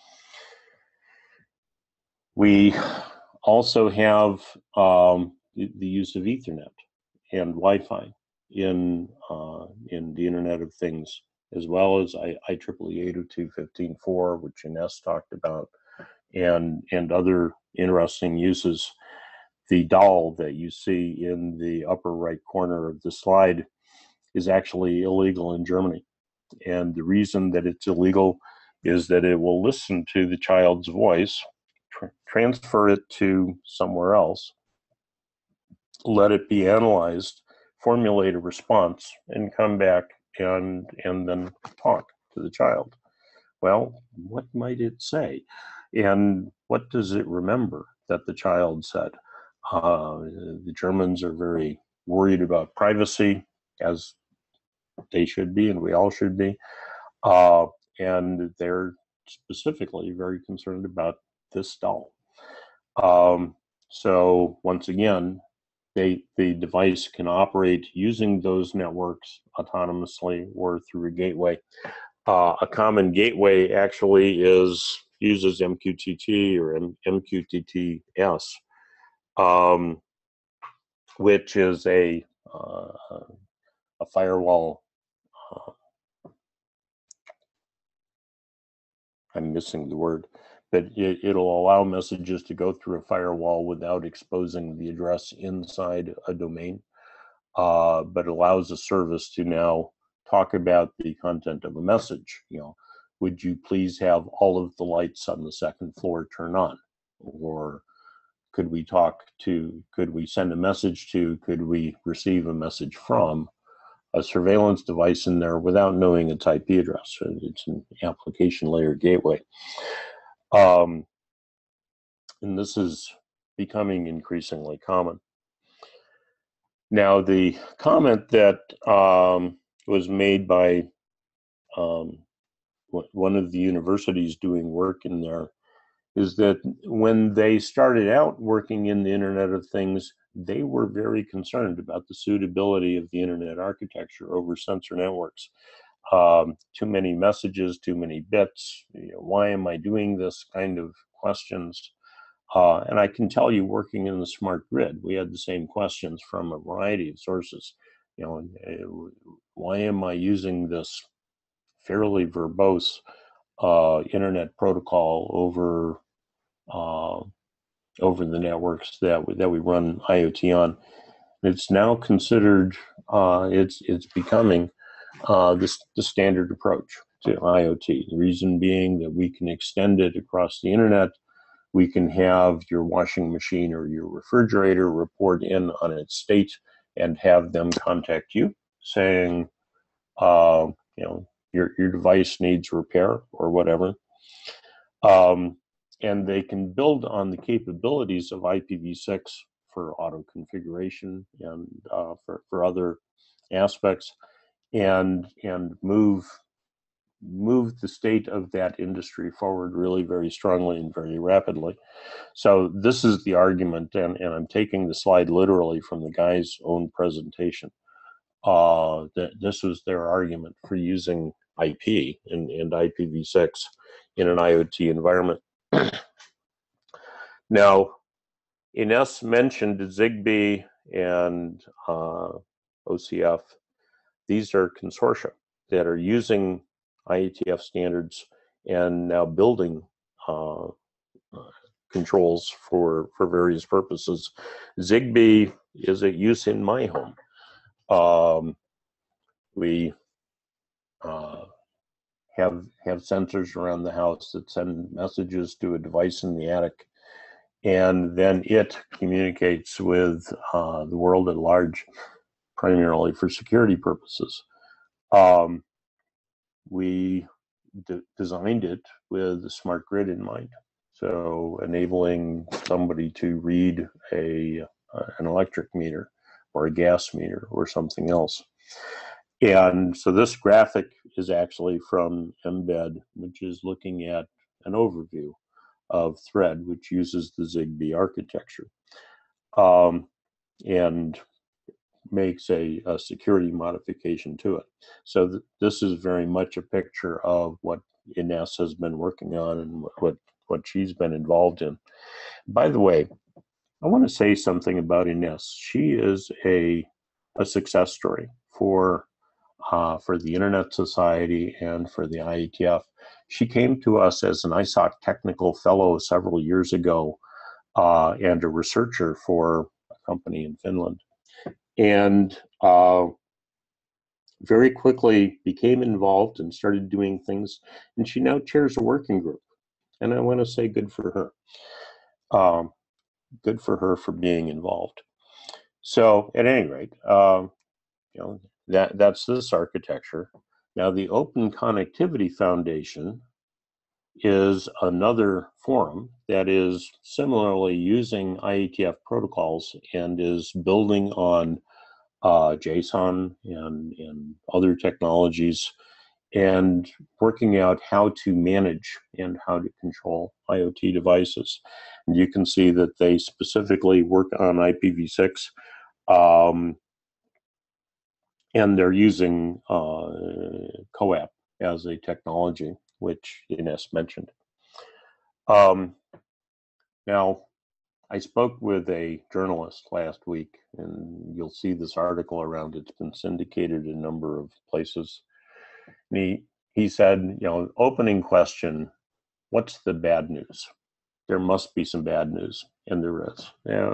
S6: We also have the use of Ethernet and Wi-Fi in the Internet of Things, as well as IEEE 802.15.4, which Ines talked about, and other interesting uses. The doll that you see in the upper right corner of the slide is actually illegal in Germany. And the reason that it's illegal is that it will listen to the child's voice, transfer it to somewhere else, let it be analyzed, formulate a response, and come back and then talk to the child. Well, what might it say? And what does it remember that the child said? The Germans are very worried about privacy, as they should be, and we all should be. And they're specifically very concerned about this doll. So once again, the device can operate using those networks autonomously or through a gateway. A common gateway actually uses MQTT or MQTT-S, which is a firewall. I'm missing the word, but it'll allow messages to go through a firewall without exposing the address inside a domain, but allows a service to now talk about the content of a message. You know, would you please have all of the lights on the second floor turn on? Or could we send a message to, could we receive a message from a surveillance device in there without knowing its IP address? It's an application layer gateway. And this is becoming increasingly common. Now, the comment that was made by one of the universities doing work in there is that when they started out working in the Internet of Things, they were very concerned about the suitability of the internet architecture over sensor networks. Too many messages, too many bits, why am I doing this kind of questions. And I can tell you, working in the smart grid, we had the same questions from a variety of sources. Why am I using this fairly verbose internet protocol over the networks that we run IoT on? It's now considered, it's becoming the standard approach to IoT. The reason being that we can extend it across the internet. We can have your washing machine or your refrigerator report in on its state and have them contact you saying, your device needs repair or whatever. And they can build on the capabilities of IPv6 for auto configuration and for other aspects, and move the state of that industry forward really very strongly and very rapidly. So this is the argument, and I'm taking the slide literally from the guy's own presentation. That this was their argument for using IP and IPv6 in an IoT environment. Now, Ines mentioned Zigbee and OCF. These are consortia that are using IETF standards and now building controls for various purposes. Zigbee is at use in my home. We have sensors around the house that send messages to a device in the attic, and then it communicates with the world at large, primarily for security purposes. We designed it with the smart grid in mind, so enabling somebody to read an electric meter or a gas meter or something else. And so this graphic is actually from Mbed, which is looking at an overview of Thread, which uses the Zigbee architecture, and makes a security modification to it. So this is very much a picture of what Ines has been working on and what she's been involved in. By the way, I want to say something about Ines. She is a success story for the Internet Society and for the IETF. She came to us as an ISOC technical fellow several years ago, and a researcher for a company in Finland. And very quickly became involved and started doing things. And she now chairs a working group. And I want to say good for her. Good for her for being involved. So at any rate, that's this architecture. Now the Open Connectivity Foundation is another forum that is similarly using IETF protocols and is building on JSON and other technologies, and working out how to manage and how to control IoT devices. And you can see that they specifically work on IPv6, and they're using CoAP as a technology, which Ines mentioned. Now, I spoke with a journalist last week, and you'll see this article around it. It's been syndicated in a number of places. And he said, opening question, what's the bad news? There must be some bad news, and there is.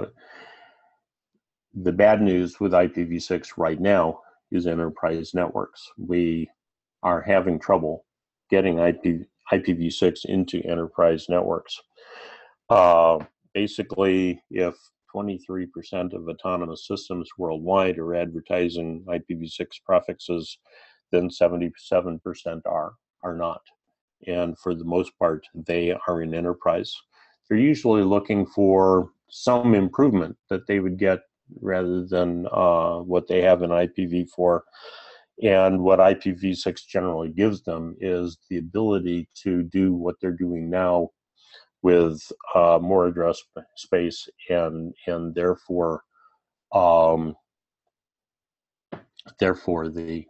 S6: The bad news with IPv6 right now is enterprise networks. We are having trouble getting IPv6 into enterprise networks. Basically, if 23% of autonomous systems worldwide are advertising IPv6 prefixes, then 77% are not. And for the most part, they are in enterprise. They're usually looking for some improvement that they would get rather than what they have in IPv4. And what IPv6 generally gives them is the ability to do what they're doing now with more address space, and therefore Therefore, the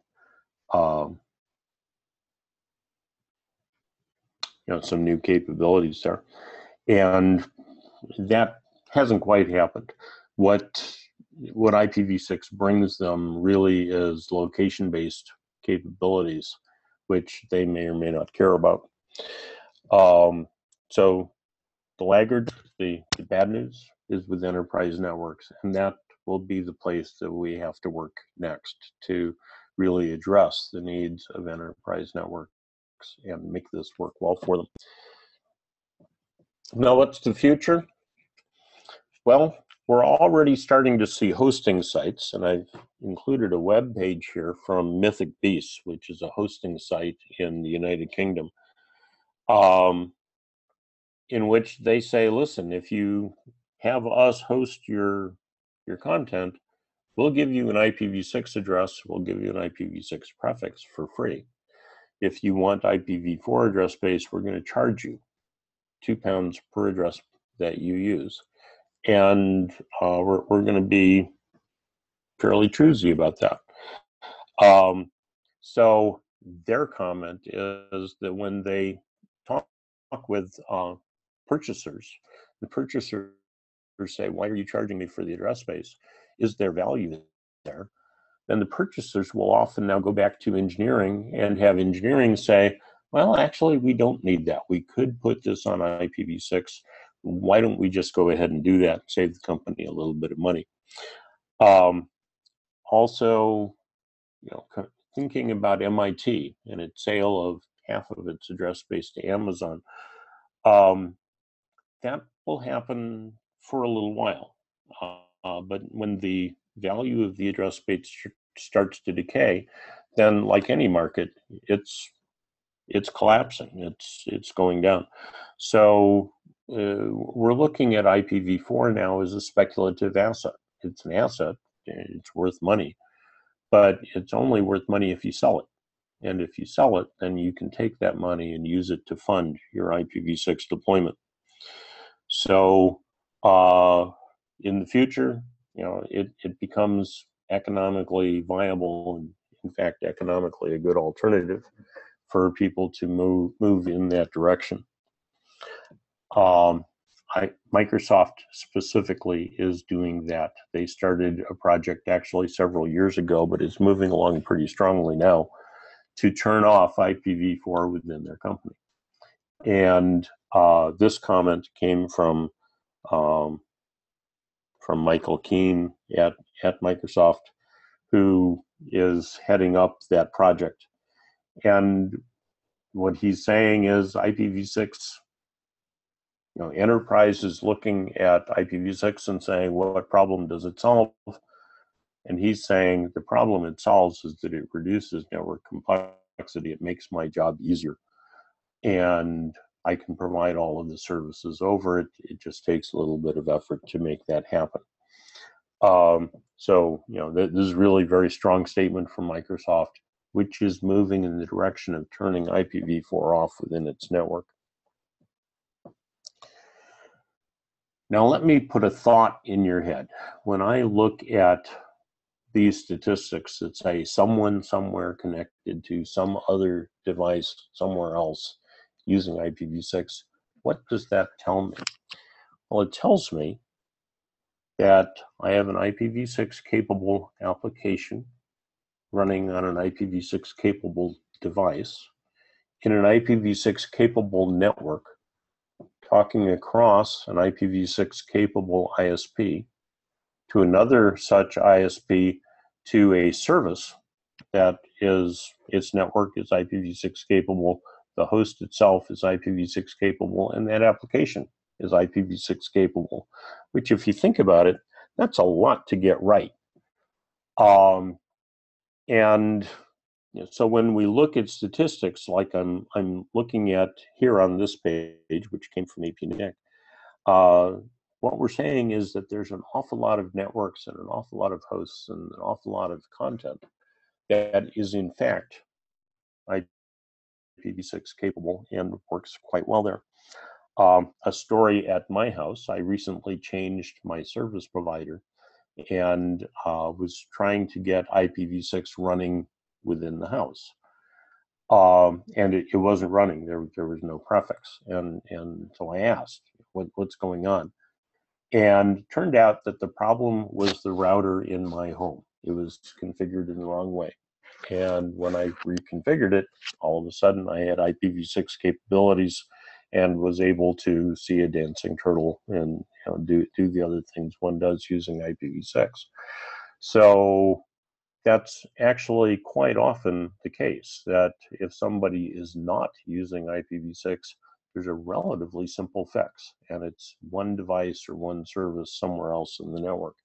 S6: some new capabilities there, and that hasn't quite happened. What IPv6 brings them really is location-based capabilities, which they may or may not care about. So the laggard, the bad news is with enterprise networks, and that will be the place that we have to work next to really address the needs of enterprise networks and make this work well for them. Now, what's the future? Well, we're already starting to see hosting sites, and I've included a web page here from Mythic Beasts, which is a hosting site in the United Kingdom, in which they say, listen, if you have us host your content, we'll give you an IPv6 address, we'll give you an IPv6 prefix for free. If you want IPv4 address space, we're going to charge you £2 per address that you use. And we're going to be fairly choosy about that. So their comment is that when they talk with purchasers, the purchasers say, why are you charging me for the address space? Is there value there? Then the purchasers will often now go back to engineering and have engineering say, well, actually, we don't need that. We could put this on IPv6. Why don't we just go ahead and do that, save the company a little bit of money? Also, thinking about MIT and its sale of half of its address space to Amazon, that will happen for a little while. But when the value of the address space starts to decay, then like any market, it's collapsing. It's going down. So we're looking at IPv4 now as a speculative asset. It's an asset. It's worth money, but it's only worth money if you sell it. And if you sell it, then you can take that money and use it to fund your IPv6 deployment. So in the future, it becomes economically viable and, in fact, economically a good alternative for people to move in that direction. Microsoft specifically is doing that. They started a project actually several years ago, but it's moving along pretty strongly now to turn off IPv4 within their company. And this comment came from Michael Keane at Microsoft, who is heading up that project. And what he's saying is IPv6, enterprise is looking at IPv6 and saying, well, what problem does it solve? And he's saying the problem it solves is that it reduces network complexity. It makes my job easier. And I can provide all of the services over it. It just takes a little bit of effort to make that happen. So, this is really a very strong statement from Microsoft, which is moving in the direction of turning IPv4 off within its network. Now, let me put a thought in your head. When I look at these statistics that say someone somewhere connected to some other device somewhere else using IPv6, what does that tell me? Well, it tells me that I have an IPv6 capable application running on an IPv6 capable device in an IPv6 capable network, talking across an IPv6 capable ISP to another such ISP to a service that is, its network is IPv6 capable, the host itself is IPv6 capable, and that application is IPv6 capable, which if you think about it, that's a lot to get right. And so when we look at statistics, like I'm looking at here on this page, which came from APNIC, what we're saying is that there's an awful lot of networks and an awful lot of hosts and an awful lot of content that is in fact IPv6 capable and works quite well there. A story at my house, I recently changed my service provider, and was trying to get IPv6 running within the house. And it wasn't running. There was no prefix. And so I asked, what's going on? And it turned out that the problem was the router in my home. It was configured in the wrong way. And when I reconfigured it, all of a sudden I had IPv6 capabilities and was able to see a dancing turtle and do the other things one does using IPv6. So that's actually quite often the case, that if somebody is not using IPv6, there's a relatively simple fix, and it's one device or one service somewhere else in the network.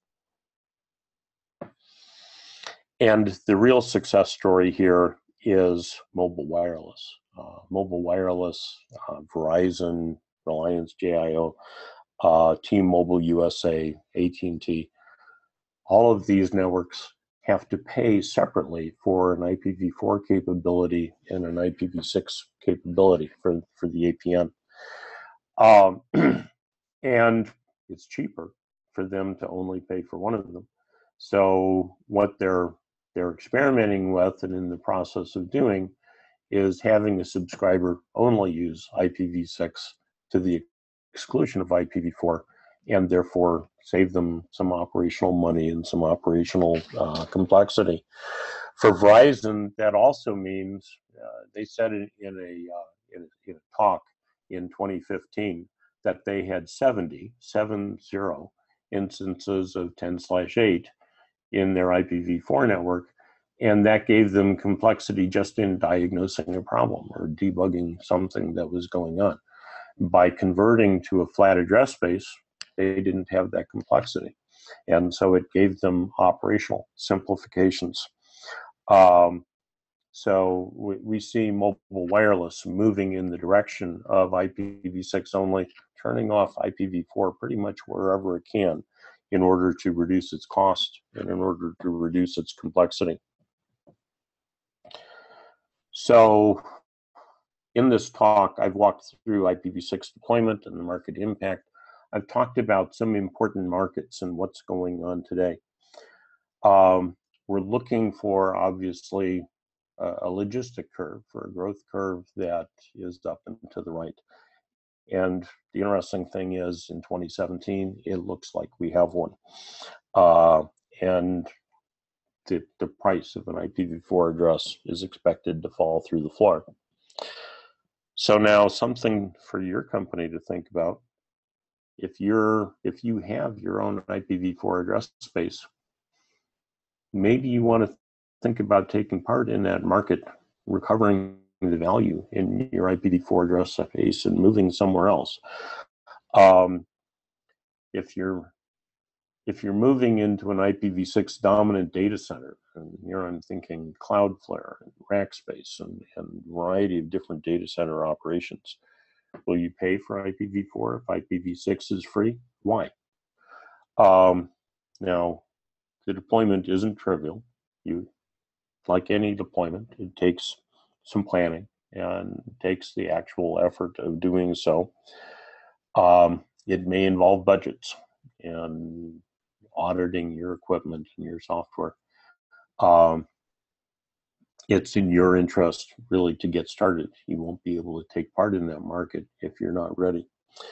S6: And the real success story here is mobile wireless. Mobile wireless, Verizon, Reliance Jio, T-Mobile USA, AT&T, all of these networks have to pay separately for an IPv4 capability and an IPv6 capability for the APN. And it's cheaper for them to only pay for one of them. So what they're experimenting with and in the process of doing is having a subscriber only use IPv6 to the exclusion of IPv4, and therefore save them some operational money and some operational complexity. For Verizon, that also means they said in a talk in 2015 that they had 70 instances of 10/8 in their IPv4 network, and that gave them complexity just in diagnosing a problem or debugging something that was going on. By converting to a flat address space, they didn't have that complexity. And so it gave them operational simplifications. So we see mobile wireless moving in the direction of IPv6 only, turning off IPv4 pretty much wherever it can in order to reduce its cost and in order to reduce its complexity. So in this talk, I've walked through IPv6 deployment and the market impact. I've talked about some important markets and what's going on today. We're looking for, obviously, a logistic curve, for a growth curve that is up and to the right. And the interesting thing is, in 2017, it looks like we have one. And the price of an IPv4 address is expected to fall through the floor. So now, something for your company to think about. If you have your own IPv4 address space, maybe you want to think about taking part in that market, recovering the value in your IPv4 address space and moving somewhere else. If you're moving into an IPv6 dominant data center, and here I'm thinking Cloudflare and Rackspace and a variety of different data center operations, will you pay for IPv4 if IPv6 is free? Why? Now, the deployment isn't trivial. Like any deployment, it takes some planning and takes the actual effort of doing so. It may involve budgets and auditing your equipment and your software. It's in your interest really to get started. You won't be able to take part in that market if you're not ready.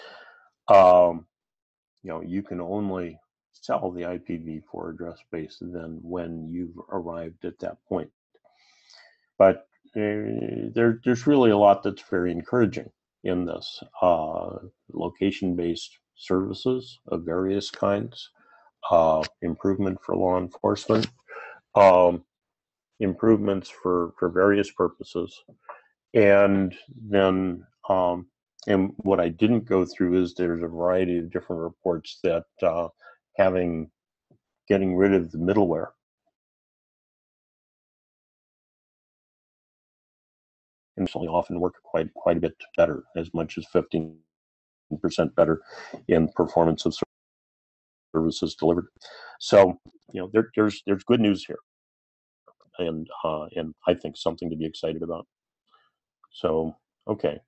S6: You can only sell the IPv4 address space then when you've arrived at that point. But there's really a lot that's very encouraging in this. Location-based services of various kinds, improvement for law enforcement, improvements for various purposes. And then, and what I didn't go through is there's a variety of different reports that getting rid of the middleware actually often work quite a bit better, as much as 15% better in performance of services delivered. So, there's good news here, and I think something to be excited about. So, okay,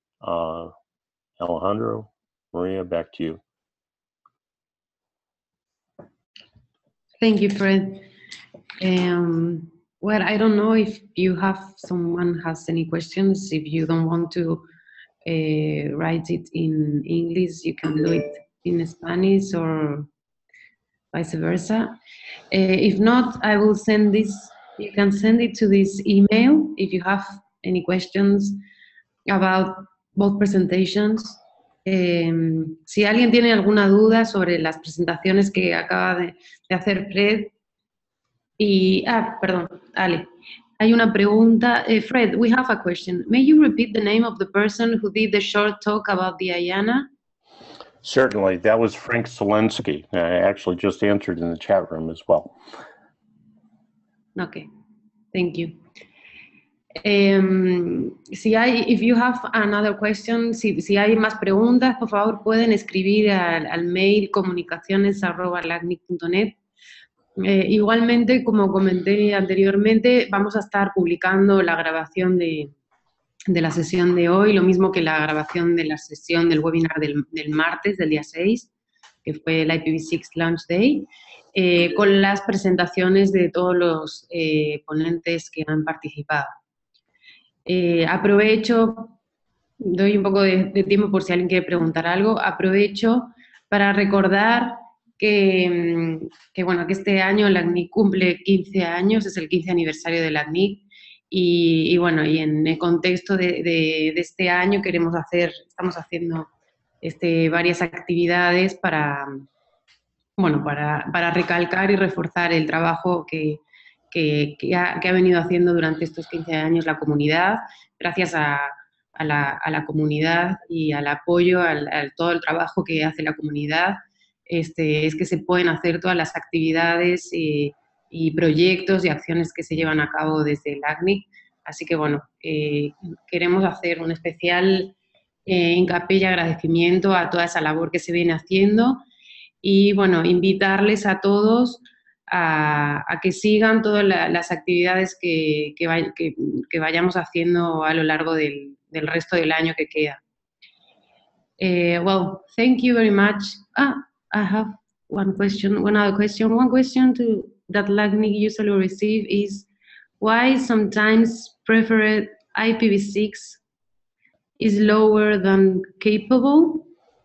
S6: Alejandro, Maria, back to you.
S2: Thank you, Fred. Well, I don't know if someone has any questions. If you don't want to write it in English, you can do it in Spanish or vice versa. If not, I will send this. You can send it to this email if you have any questions about both presentations. Si alguien tiene alguna duda sobre las presentaciones que acaba de hacer Fred, perdón, Ale. Hay una pregunta. Fred, we have a question. May you repeat the name of the person who did the short talk about the IANA?
S6: Certainly. That was Frank Zelensky. I actually just answered in the chat room as well.
S2: Okay. Thank you. If you have another question, si hay más preguntas, por favor pueden escribir al mail comunicaciones@lacnic.net. Igualmente, como comenté anteriormente, vamos a estar publicando la grabación de la sesión de hoy, lo mismo que la grabación de la sesión del webinar del martes, del día 6, que fue el IPv6 Launch Day, con las presentaciones de todos los ponentes que han participado. Aprovecho, doy un poco de tiempo por si alguien quiere preguntar algo, aprovecho para recordar que este año LACNIC cumple 15 años, es el 15 aniversario de LACNIC, y en el contexto de este año estamos haciendo varias actividades para recalcar y reforzar el trabajo que ha venido haciendo durante estos 15 años la comunidad, gracias a la comunidad y al apoyo, a todo el trabajo que hace la comunidad, es que se pueden hacer todas las actividades y proyectos y acciones que se llevan a cabo desde el LACNIC. Así que, queremos hacer un especial hincapié y agradecimiento a toda esa labor que se viene haciendo y, invitarles a todos a que sigan todas las actividades que vayamos haciendo a lo largo del resto del año que queda. Well, thank you very much. I have one question. One question that LACNIC usually receive is why sometimes preferred IPv6 is lower than capable.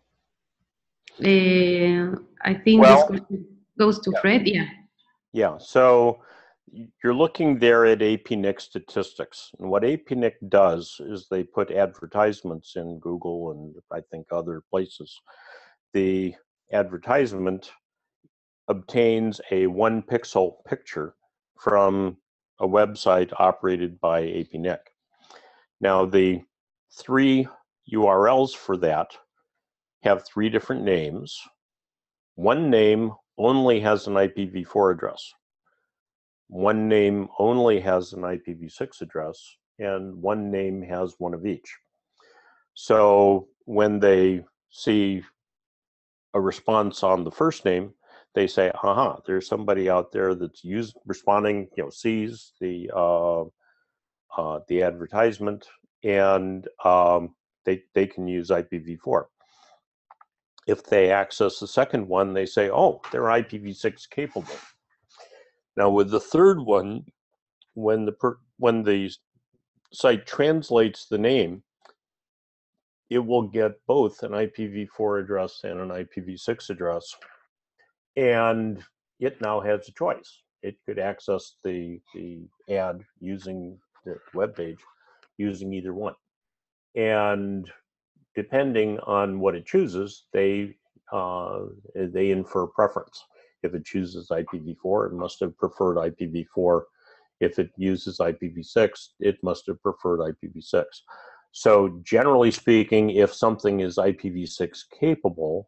S2: I think this question goes to Fred.
S6: Yeah, so you're looking there at APNIC statistics. And what APNIC does is they put advertisements in Google and I think other places. The advertisement obtains a 1-pixel picture from a website operated by APNIC. Now, the 3 URLs for that have 3 different names. One name only has an IPv4 address. One name only has an IPv6 address, and one name has one of each. So when they see a response on the first name, they say, aha, there's somebody out there that's responding, sees the advertisement, and they can use IPv4. If they access the second one, they say, oh, they're IPv6 capable. Now with the third one, when the site translates the name, it will get both an IPv4 address and an IPv6 address. And it now has a choice. It could access the ad using the web page using either one. And depending on what it chooses, they infer preference. If it chooses IPv4, it must have preferred IPv4. If it uses IPv6, it must have preferred IPv6. So generally speaking, if something is IPv6 capable,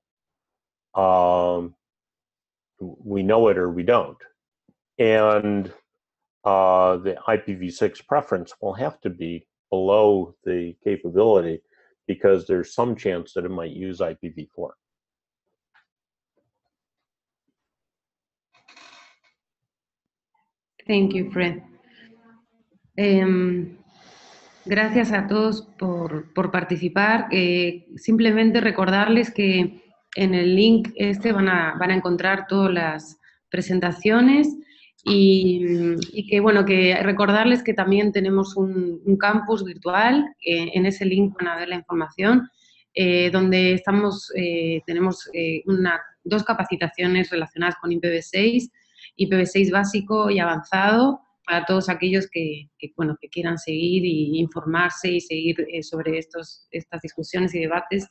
S6: we know it or we don't. And the IPv6 preference will have to be below the capability because there's some chance that it might use IPv4.
S2: Thank you, Fred. Gracias a todos por participar. Simplemente recordarles que en el link van a encontrar todas presentaciones y que, bueno, que recordarles que también tenemos un campus virtual, en ese link van a ver la información, donde tenemos 2 capacitaciones relacionadas con IPv6, IPv6 básico y avanzado, para todos aquellos que quieran seguir y informarse y seguir sobre estas discusiones y debates.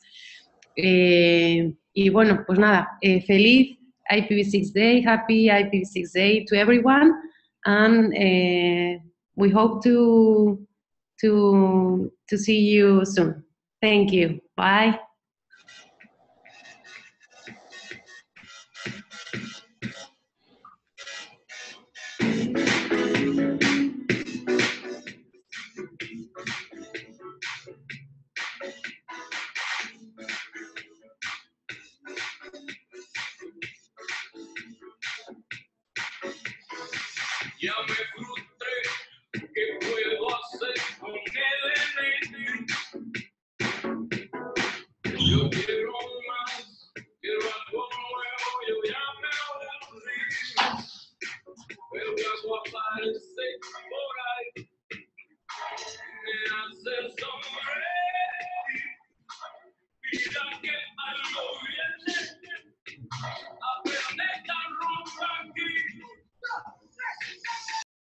S2: Y bueno, pues nada, feliz IPv6 Day, happy IPv6 Day to everyone, and we hope to see you soon. Thank you. Bye.
S1: Ya me frustré, ¿qué puedo hacer con el NT? Yo quiero